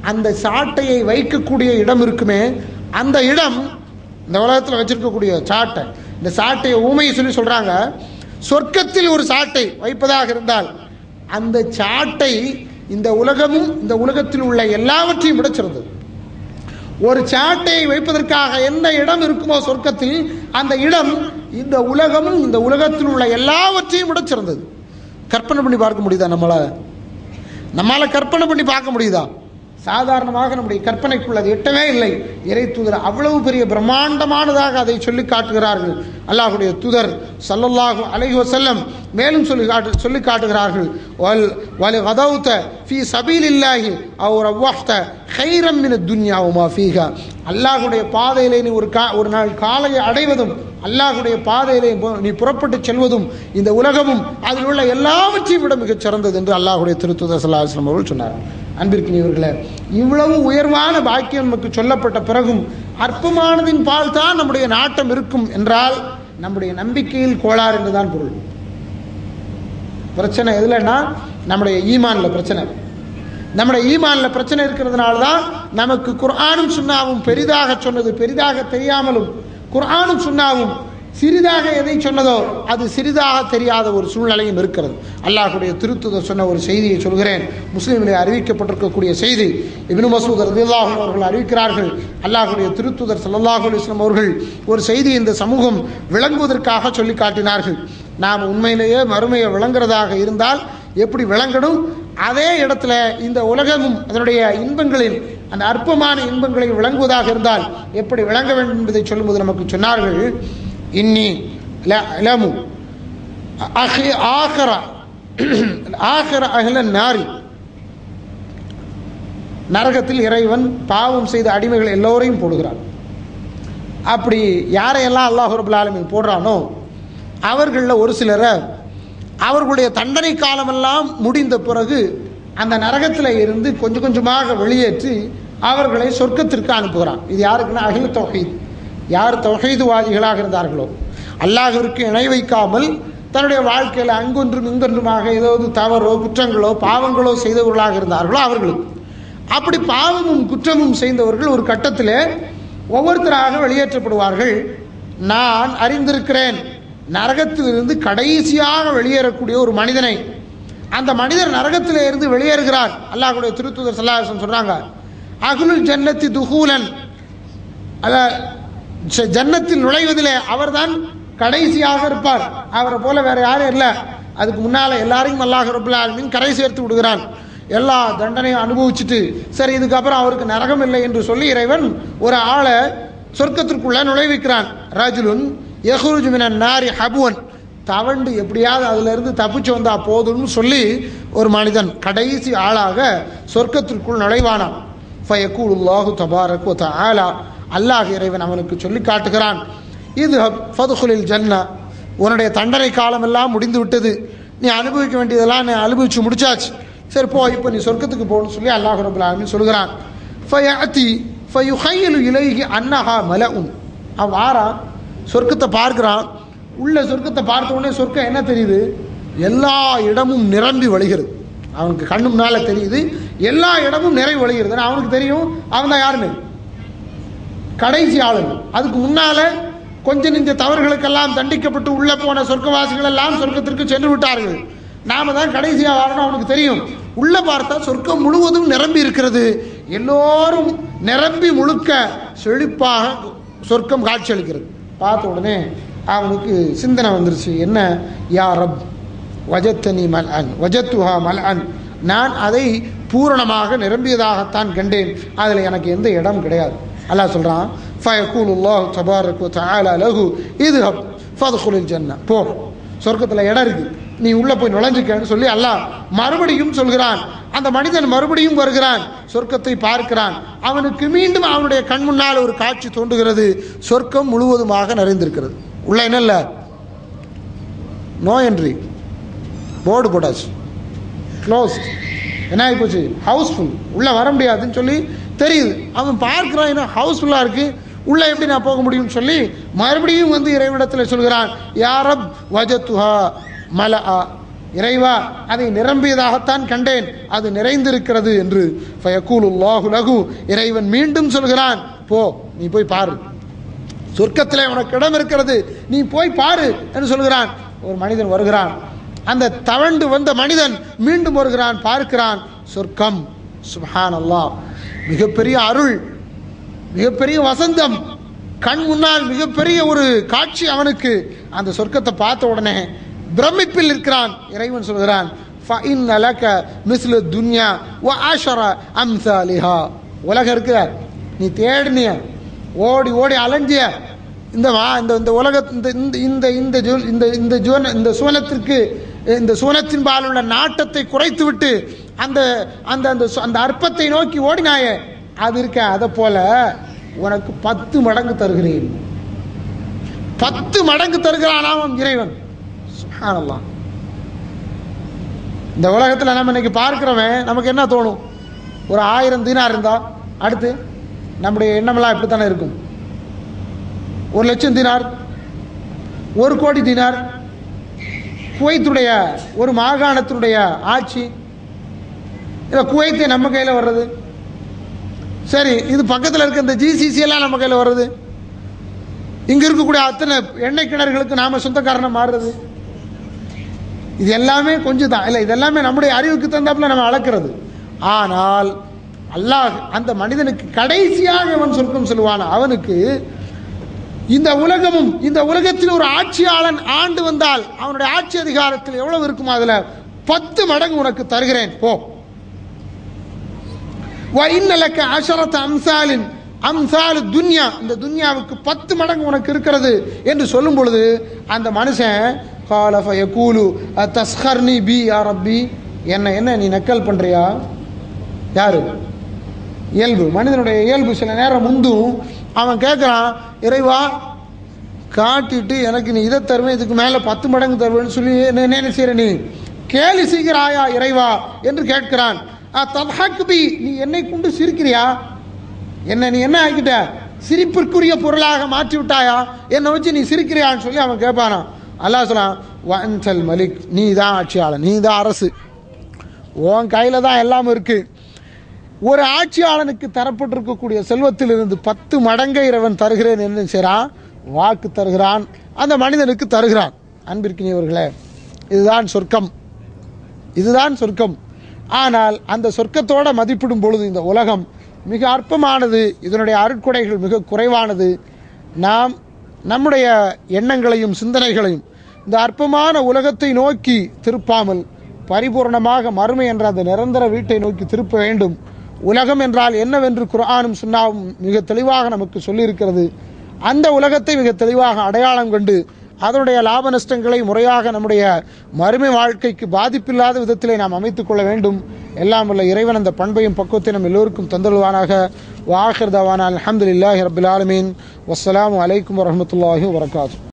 அந்த சாட்டையை வைக்கக்கூடிய இடம் இருக்குமே, அந்த இடம் இந்த உலகத்தில் வச்சிருக்கக்கூடிய சாட்டை, இந்த சாட்டையை ஊமையை சொல்லி சொல்றாங்க. சொர்க்கத்தில் ஒரு சாட்டை வைப்பதாக இருந்தால் அந்த சாட்டை இந்த உலகமும் இந்த உலகத்தில் உள்ள எல்லாவற்றையும் விட சிறந்தது. ஒரு சாட்டையை வைப்பதற்காக எந்த இடம் இருக்குமோ சொர்க்கத்தில், அந்த இடம் இந்த உலகமும் இந்த உலகத்தில் உள்ள எல்லாவற்றையும் விட சிறந்தது. கற்பனை பண்ணி பார்க்க முடியுதா? நம்மளால நம்மளால கற்பனை பண்ணி பார்க்க முடியுதா? சாதாரணமாக நம்முடைய கற்பனைக்குள் அது எட்டவே இல்லை. இறை தூதர் அவ்வளவு பெரிய பிரம்மாண்டமானதாக அதை சொல்லி காட்டுகிறார்கள். அல்லாஹ்வுடைய தூதர் ஸல்லல்லாஹு அலைஹி வஸல்லம் மேலும் சொல்லி காட்டு சொல்லி காட்டுகிறார்கள், வல் வல் கதௌத ஃபீ சபீலில்லாஹி அவ் ரவஹ்த கைரம் மின துன்யா வமா ஃபீஹா. அல்லாஹ்வுடைய பாதையிலே நீ ஒரு கா ஒரு நாள் காலையை அடைவதும், அல்லாஹ்வுடைய பாதையிலே நீ புறப்பட்டு செல்வதும் இந்த உலகமும் அதில் உள்ள எல்லாவற்றையும் விட மிகச் சிறந்தது என்று அல்லாஹ்வுடைய திருத்தூதர் ஸல்லல்லாஹு அலைஹி வஸல்லம் அவர்கள் சொன்னார். அன்பிற்கினியவர்களே, இவ்வளவு உயர்வான பாக்கியம் நமக்கு சொல்லப்பட்ட பிறகும் அற்பமானதின் பால் தான் நம்முடைய நாட்டம் இருக்கும் என்றால் நம்முடைய நம்பிக்கையில் கோளாறு என்றுதான் பொருள். பிரச்சனை எதுலன்னா நம்முடைய ஈமான்ல பிரச்சனை. நம்முடைய ஈமான்ல பிரச்சனை இருக்கிறதுனால தான் நமக்கு குர்ஆனும் சுன்னாவும் பெரிதாக சொன்னது பெரிதாக தெரியாமலும், குர்ஆனும் சுன்னாவும் சிறிதாக எதை சொன்னதோ அது சிறிதாக தெரியாத ஒரு சூழ்நிலையும் இருக்கிறது. அல்லாஹ்வுடைய திருத்தூதர் சொன்ன ஒரு செய்தியை சொல்கிறேன். முஸ்லிமிலே அறிவிக்கப்பட்டிருக்கக்கூடிய செய்தி. இப்னு மஸ்ஊத் ரலியல்லாஹு அன்ஹு அவர்கள் அறிவிக்கிறார்கள், அல்லாஹ்வுடைய திருத்தூதர் ஸல்லல்லாஹு அலைஹி வஸல்லம் அவர்கள் ஒரு செய்தி இந்த சமூகம் விளங்குவதற்காக சொல்லி காட்டினார்கள். நாம் உண்மையிலேயே மறுமையை விளங்குறதாக இருந்தால் எப்படி விளங்கணும், அதே இடத்துல இந்த உலகமும் அதனுடைய இன்பங்களில் அந்த அற்பமான இன்பங்களை விளங்குவதாக இருந்தால் எப்படி விளங்க வேண்டும் என்பதை சொல்லும்போது நமக்கு சொன்னார்கள், இன்னி லமு அஹி ஆഖിറ ஆഖിറ அஹ்லன் நாரி. நரகத்தில் இறைவன் பாவம் செய்த அடிமைகள் எல்லோரையும் போடுகிறான். அப்படி யாரையெல்லாம் அல்லாஹ் ரப்பல் ஆலமீன் போடுறானோ அவர்களில் ஒரு சிலரை அவர்களுடைய தண்டனை காலமெல்லாம் முடிந்த பிறகு அந்த நரகத்தில் இருந்து கொஞ்சம் கொஞ்சமாக வெளியேற்றி அவர்களை சொர்க்கத்திற்கு அனுப்புகிறான். இது யாருக்குன்னா அஹ்லு தௌஹீத். யார் தௌஹீதுவாதிகளாக இருந்தார்களோ, அல்லாஹ்விற்கு இணை வைக்காமல் தன்னுடைய வாழ்க்கையில் அங்கொன்றும் இங்கொன்றுமாக ஏதாவது தவறோ குற்றங்களோ பாவங்களோ செய்தவர்களாக இருந்தார்களோ அவர்களுக்கு. அப்படி பாவமும் குற்றமும் செய்தவர்கள் ஒரு கட்டத்தில் ஒவ்வொருத்தராக வெளியேற்றப்படுவார்கள். நான் அறிந்திருக்கிறேன், நரகத்திலிருந்து கடைசியாக வெளியேறக்கூடிய ஒரு மனிதனை, அந்த மனிதர் நரகத்திலே இருந்து வெளியேறுகிறார். அல்லாஹ்வுடைய திருத்தூதர் ஸல்லல்லாஹு அலைஹி வஸல்லம் சொல்றாங்க, அஹ்லுல் ஜன்னத்தி துஹூலன், அல்ல ஜன்னத்தில் நுழைவதிலே அவர்தான் கடைசியாக இருப்பார். அவரை போல வேற யாரும் இல்லை. அதுக்கு முன்னால எல்லாரையும் அல்லாஹ் ரப்பல் ஆலமீன் கரை சேர்த்து விடுகிறான். எல்லா தண்டனையும் அனுபவிச்சுட்டு சரி இதுக்கப்புறம் அவருக்கு நரகம் இல்லை என்று சொல்லி இறைவன் ஒரு ஆளை சொர்க்கத்திற்குள்ள நுழைவிக்கிறான். ரஜுலுன் யஹ்ருஜு மினன் நாரி ஹபுவன், தவண்டு எப்படியாவது அதுல இருந்து தப்பிச்சு வந்தா போதும்னு சொல்லி ஒரு மனிதன் கடைசி ஆளாக சொர்க்கத்திற்குள் நுழைவானான். ஃபயக்கூலுல்லாஹு தபாரக வ தஆலா, அல்லாஹ் இறைவன் அவனுக்கு சொல்லி காட்டுகிறான், இது ஃபதுகுலில் ஜன்னா, உன்னுடைய தண்டனை காலம் எல்லாம் முடிந்து விட்டது, நீ அனுபவிக்க வேண்டியதெல்லாம் நீ அனுபவிச்சு முடிச்சாச்சு, சரி போ, இப்போ நீ சொர்க்கத்துக்கு போகணும்னு சொல்லி அல்லாஹ் ரப்பல் ஆலமீன் சொல்கிறான். ஃபயஅதி ஃபயுஹையலு இலைஹி அன்னஹா மலஉன், அவன் வாரான், சொர்க்கத்தை பார்க்கிறான். உள்ள சொர்க்கத்தை பார்த்த உடனே சொர்க்கம் என்ன தெரியுது, எல்லா இடமும் நிரம்பி வழிகிறது. அவனுக்கு கண்ணு முன்னால தெரியுது எல்லா இடமும் நிறைவு வழிகிறது. அவனுக்கு தெரியும் அவன் தான் யாருன்னு, கடைசி ஆளுங்க. அதுக்கு முன்னால கொஞ்ச நெஞ்ச தவறுகளுக்கெல்லாம் தண்டிக்கப்பட்டு உள்ள போன சொர்க்கவாசிகள் எல்லாம் சொர்க்கத்திற்கு சென்று விட்டார்கள். நாம தான் கடைசியாக வரணும். அவனுக்கு தெரியும். உள்ள பார்த்தா சொர்க்கம் முழுவதும் நிரம்பி இருக்கிறது. எல்லோரும் நிரம்பி முழுக்க செழிப்பாக சொர்க்கம் காட்சியளிக்கிறது. பார்த்த உடனே அவனுக்கு சிந்தனை வந்துருச்சு, என்ன, யா ரப் வஜத்தனி மல்அன் வஜத்துஹா மல்அன், நான் அதை பூரணமாக நிரம்பியதாகத்தான் கண்டேன், அதில் எனக்கு எந்த இடம் கிடையாது. அல்லாஹ் சொல்றான், ஃபயக்கூலுல்லாஹு தபாரக வ தஆலா லஹு இத்ஹப் ஃபத்குலில் ஜன்னah, போ, சொர்க்கத்தில் இடம் இருக்கு, நீ உள்ள போய் நுழைஞ்சுக்கன்னு சொல்லி அல்லாஹ் மறுபடியும் சொல்கிறான். அந்த மனிதன் மறுபடியும் வருகிறான், சொர்க்கத்தை பார்க்கிறான். அவனுக்கு மீண்டும் அவனுடைய கண் முன்னால் ஒரு காட்சி தோன்றுகிறது. சொர்க்கம் முழுவதுமாக நிறைந்திருக்கிறது. உள்ள என்ன இல்லை, நோ என்ட்ரி போர்டு போட்டாச்சு, க்ளோஸ், என்ன ஆகி போச்சு, ஹவுஸ்ஃபுல், உள்ள வர முடியாதுன்னு சொல்லி தெரியுது. அவன் பார்க்கிறான், என்ன ஹவுஸ்ஃபுல்லாக இருக்கு, உள்ள எப்படி நான் போக முடியும்னு சொல்லி மறுபடியும் வந்து இறைவிடத்தில் சொல்கிறான், யா ரப் வஜத்துஹா மலஅ இறைவா அதை நிரம்பியதாகத்தான் கண்டேன், அது நிறைந்திருக்கிறது என்று. ஃபயக்கூலுல்லாஹு லஹு, இறைவன் மீண்டும் சொல்கிறான், போ நீ போய் பாரு, சொர்க்கத்திலே உனக்கு இடம் இருக்கிறது, நீ போய் பாரு என்று சொல்கிறான். ஒரு மனிதன் வருகிறான், அந்த தவண்டு வந்த மனிதன் மீண்டும் வருகிறான், பார்க்கிறான் சொர்க்கம். சுப்ஹானல்லாஹ், மிகப்பெரிய அருள், மிகப்பெரிய வசந்தம், கண் முன்னால் மிகப்பெரிய ஒரு காட்சி அவனுக்கு. அந்த சொர்க்கத்தை பார்த்த உடனே பிரமிப்பில் இருக்கிறான். இறைவன் சொல்கிறான், ஃபஇன்ன லக மிஸ்லு துன்யா வ அஷர அம்சாலிஹா, உலகம் இருக்கிற நீ தேடினிய, ஓடி ஓடி அலைஞ்சிய இந்த இந்த உலக இந்த இந்த இந்த இந்த இந்த ஜோன இந்த சுவனத்திற்கு இந்த சுவனத்தின் பால் உள்ள நாட்டத்தை குறைத்து விட்டு அந்த அந்த அந்த அற்பத்தை நோக்கி ஓடினாய, அது இருக்க, அதை போல உனக்கு பத்து மடங்கு தருகிறேன். பத்து மடங்கு தருகிறானாம் இறைவன். சுப்ஹானல்லாஹ். இந்த உலகத்தில் நம்ம இன்னைக்கு பார்க்கிறவன் நமக்கு என்ன தோணும்? ஒரு ஆயிரம் தீனார் இருந்தா அடுத்து நம்முடைய எண்ணமெல்லாம் இப்படித்தானே இருக்கும். ஒரு லட்சம் தீனார், ஒரு கோடி தீனார், குவைத்துடைய ஒரு மாகாணத்தினுடைய ஆட்சி, இல்லை குவைத்தை நம்ம கையில் வர்றது, சரி இது பக்கத்தில் இருக்க இந்த ஜிசிசி எல்லாம் நம்ம கையில் வர்றது, இங்கே இருக்கக்கூடிய அத்தனை எண்ணெய் கிணறுகளுக்கு நாம் சொந்தக்காரனை மாறுறது, இது எல்லாமே கொஞ்சம் தான் இல்லை, இதெல்லாமே நம்முடைய அறிவுக்கு தந்தாப்புல நம்ம அளக்கிறது. ஆனால் அல்லாஹ் அந்த மனிதனுக்கு கடைசியாக அவன் சொர்க்கம் சொல்லுவான். அவனுக்கு இந்த உலகமும், இந்த உலகத்தில் ஒரு ஆட்சியாளன் ஆண்டு வந்தால் அவனுடைய ஆட்சி அதிகாரத்தில் எவ்வளவு இருக்கும், அதுல பத்து மடங்கு உனக்கு தருகிறேன், போ. வஇன்னலக அஷரத அம்சாலின் அம்சாலு துன்யா, இந்த துன்யாவுக்கு பத்து மடங்கு உனக்கு இருக்கிறது என்று சொல்லும் பொழுது அந்த மனுஷன் கால ஃபயகூலு தஸ்கர்னி பி யா ரப்பி, என்ன என்ன நீ நக்கல் பண்றியா? யாரு? இயல்பு, மனிதனுடைய இயல்பு சில நேரம் முந்தும். அவன் கேட்குறான், இறைவா காட்டிட்டு எனக்கு நீ இதை தருவேன், இதுக்கு மேலே பத்து மடங்கு தருவேன்னு சொல்லி என்ன செய்கிற, நீ கேலி செய்கிறாயா இறைவா என்று கேட்கிறான். தத்ஹக்பி, நீ என்னை கொண்டு சிரிக்கிறியா? என்ன நீ என்ன ஆக்கிட்ட? சிரிப்பிற்குரிய பொருளாக மாற்றி விட்டாயா? என்னை வச்சு நீ சிரிக்கிறியான்னு சொல்லி அவன் கேட்பானா. அல்லாஹ் சொல்லான், வஅன்தல் மலிக், நீ தான் ஆட்சியாளன், நீ தான் அரசு, உன் கையில் தான் எல்லாம் இருக்கு. ஒரு ஆட்சியாளனுக்கு தரப்பட்டிருக்கக்கூடிய செல்வத்திலிருந்து பத்து மடங்கை இறைவன் தருகிறேன் என்று செய்கிறான், வாக்கு தருகிறான், அந்த மனிதனுக்கு தருகிறான். அன்பிற்கினியவர்களே, இதுதான் சொர்க்கம், இதுதான் சொர்க்கம். ஆனால் அந்த சொர்க்கத்தோட மதிப்பிடும் பொழுது இந்த உலகம் மிக அற்பமானது, இதனுடைய அருட்கொடைகள் மிக குறைவானது. நாம் நம்முடைய எண்ணங்களையும் சிந்தனைகளையும் இந்த அற்பமான உலகத்தை நோக்கி திருப்பாமல் பரிபூர்ணமாக மறுமை என்ற அந்த நிரந்தர வீட்டை நோக்கி திருப்ப வேண்டும். உலகம் என்றால் என்னவென்று குர்ஆனும் சுன்னாவும் மிக தெளிவாக நமக்கு சொல்லியிருக்கிறது. அந்த உலகத்தை மிக தெளிவாக அடையாளம் கண்டு அதனுடைய லாப நஷ்டங்களை முறையாக நம்முடைய மறுமை வாழ்க்கைக்கு பாதிப்பில்லாத விதத்திலே நாம் அமைத்துக் கொள்ள வேண்டும். எல்லாம் வல்ல இறைவன் அந்த பண்பையும் பக்குவத்தை நம் எல்லோருக்கும் தந்தல்வானாக. வ ஆகிர் தவானா அல்ஹம்துலில்லாஹி ரப்பில் ஆலமீன். வஸ்ஸலாமு அலைக்கும் வரஹ்மத்துல்லாஹி வபரகாத்துஹு.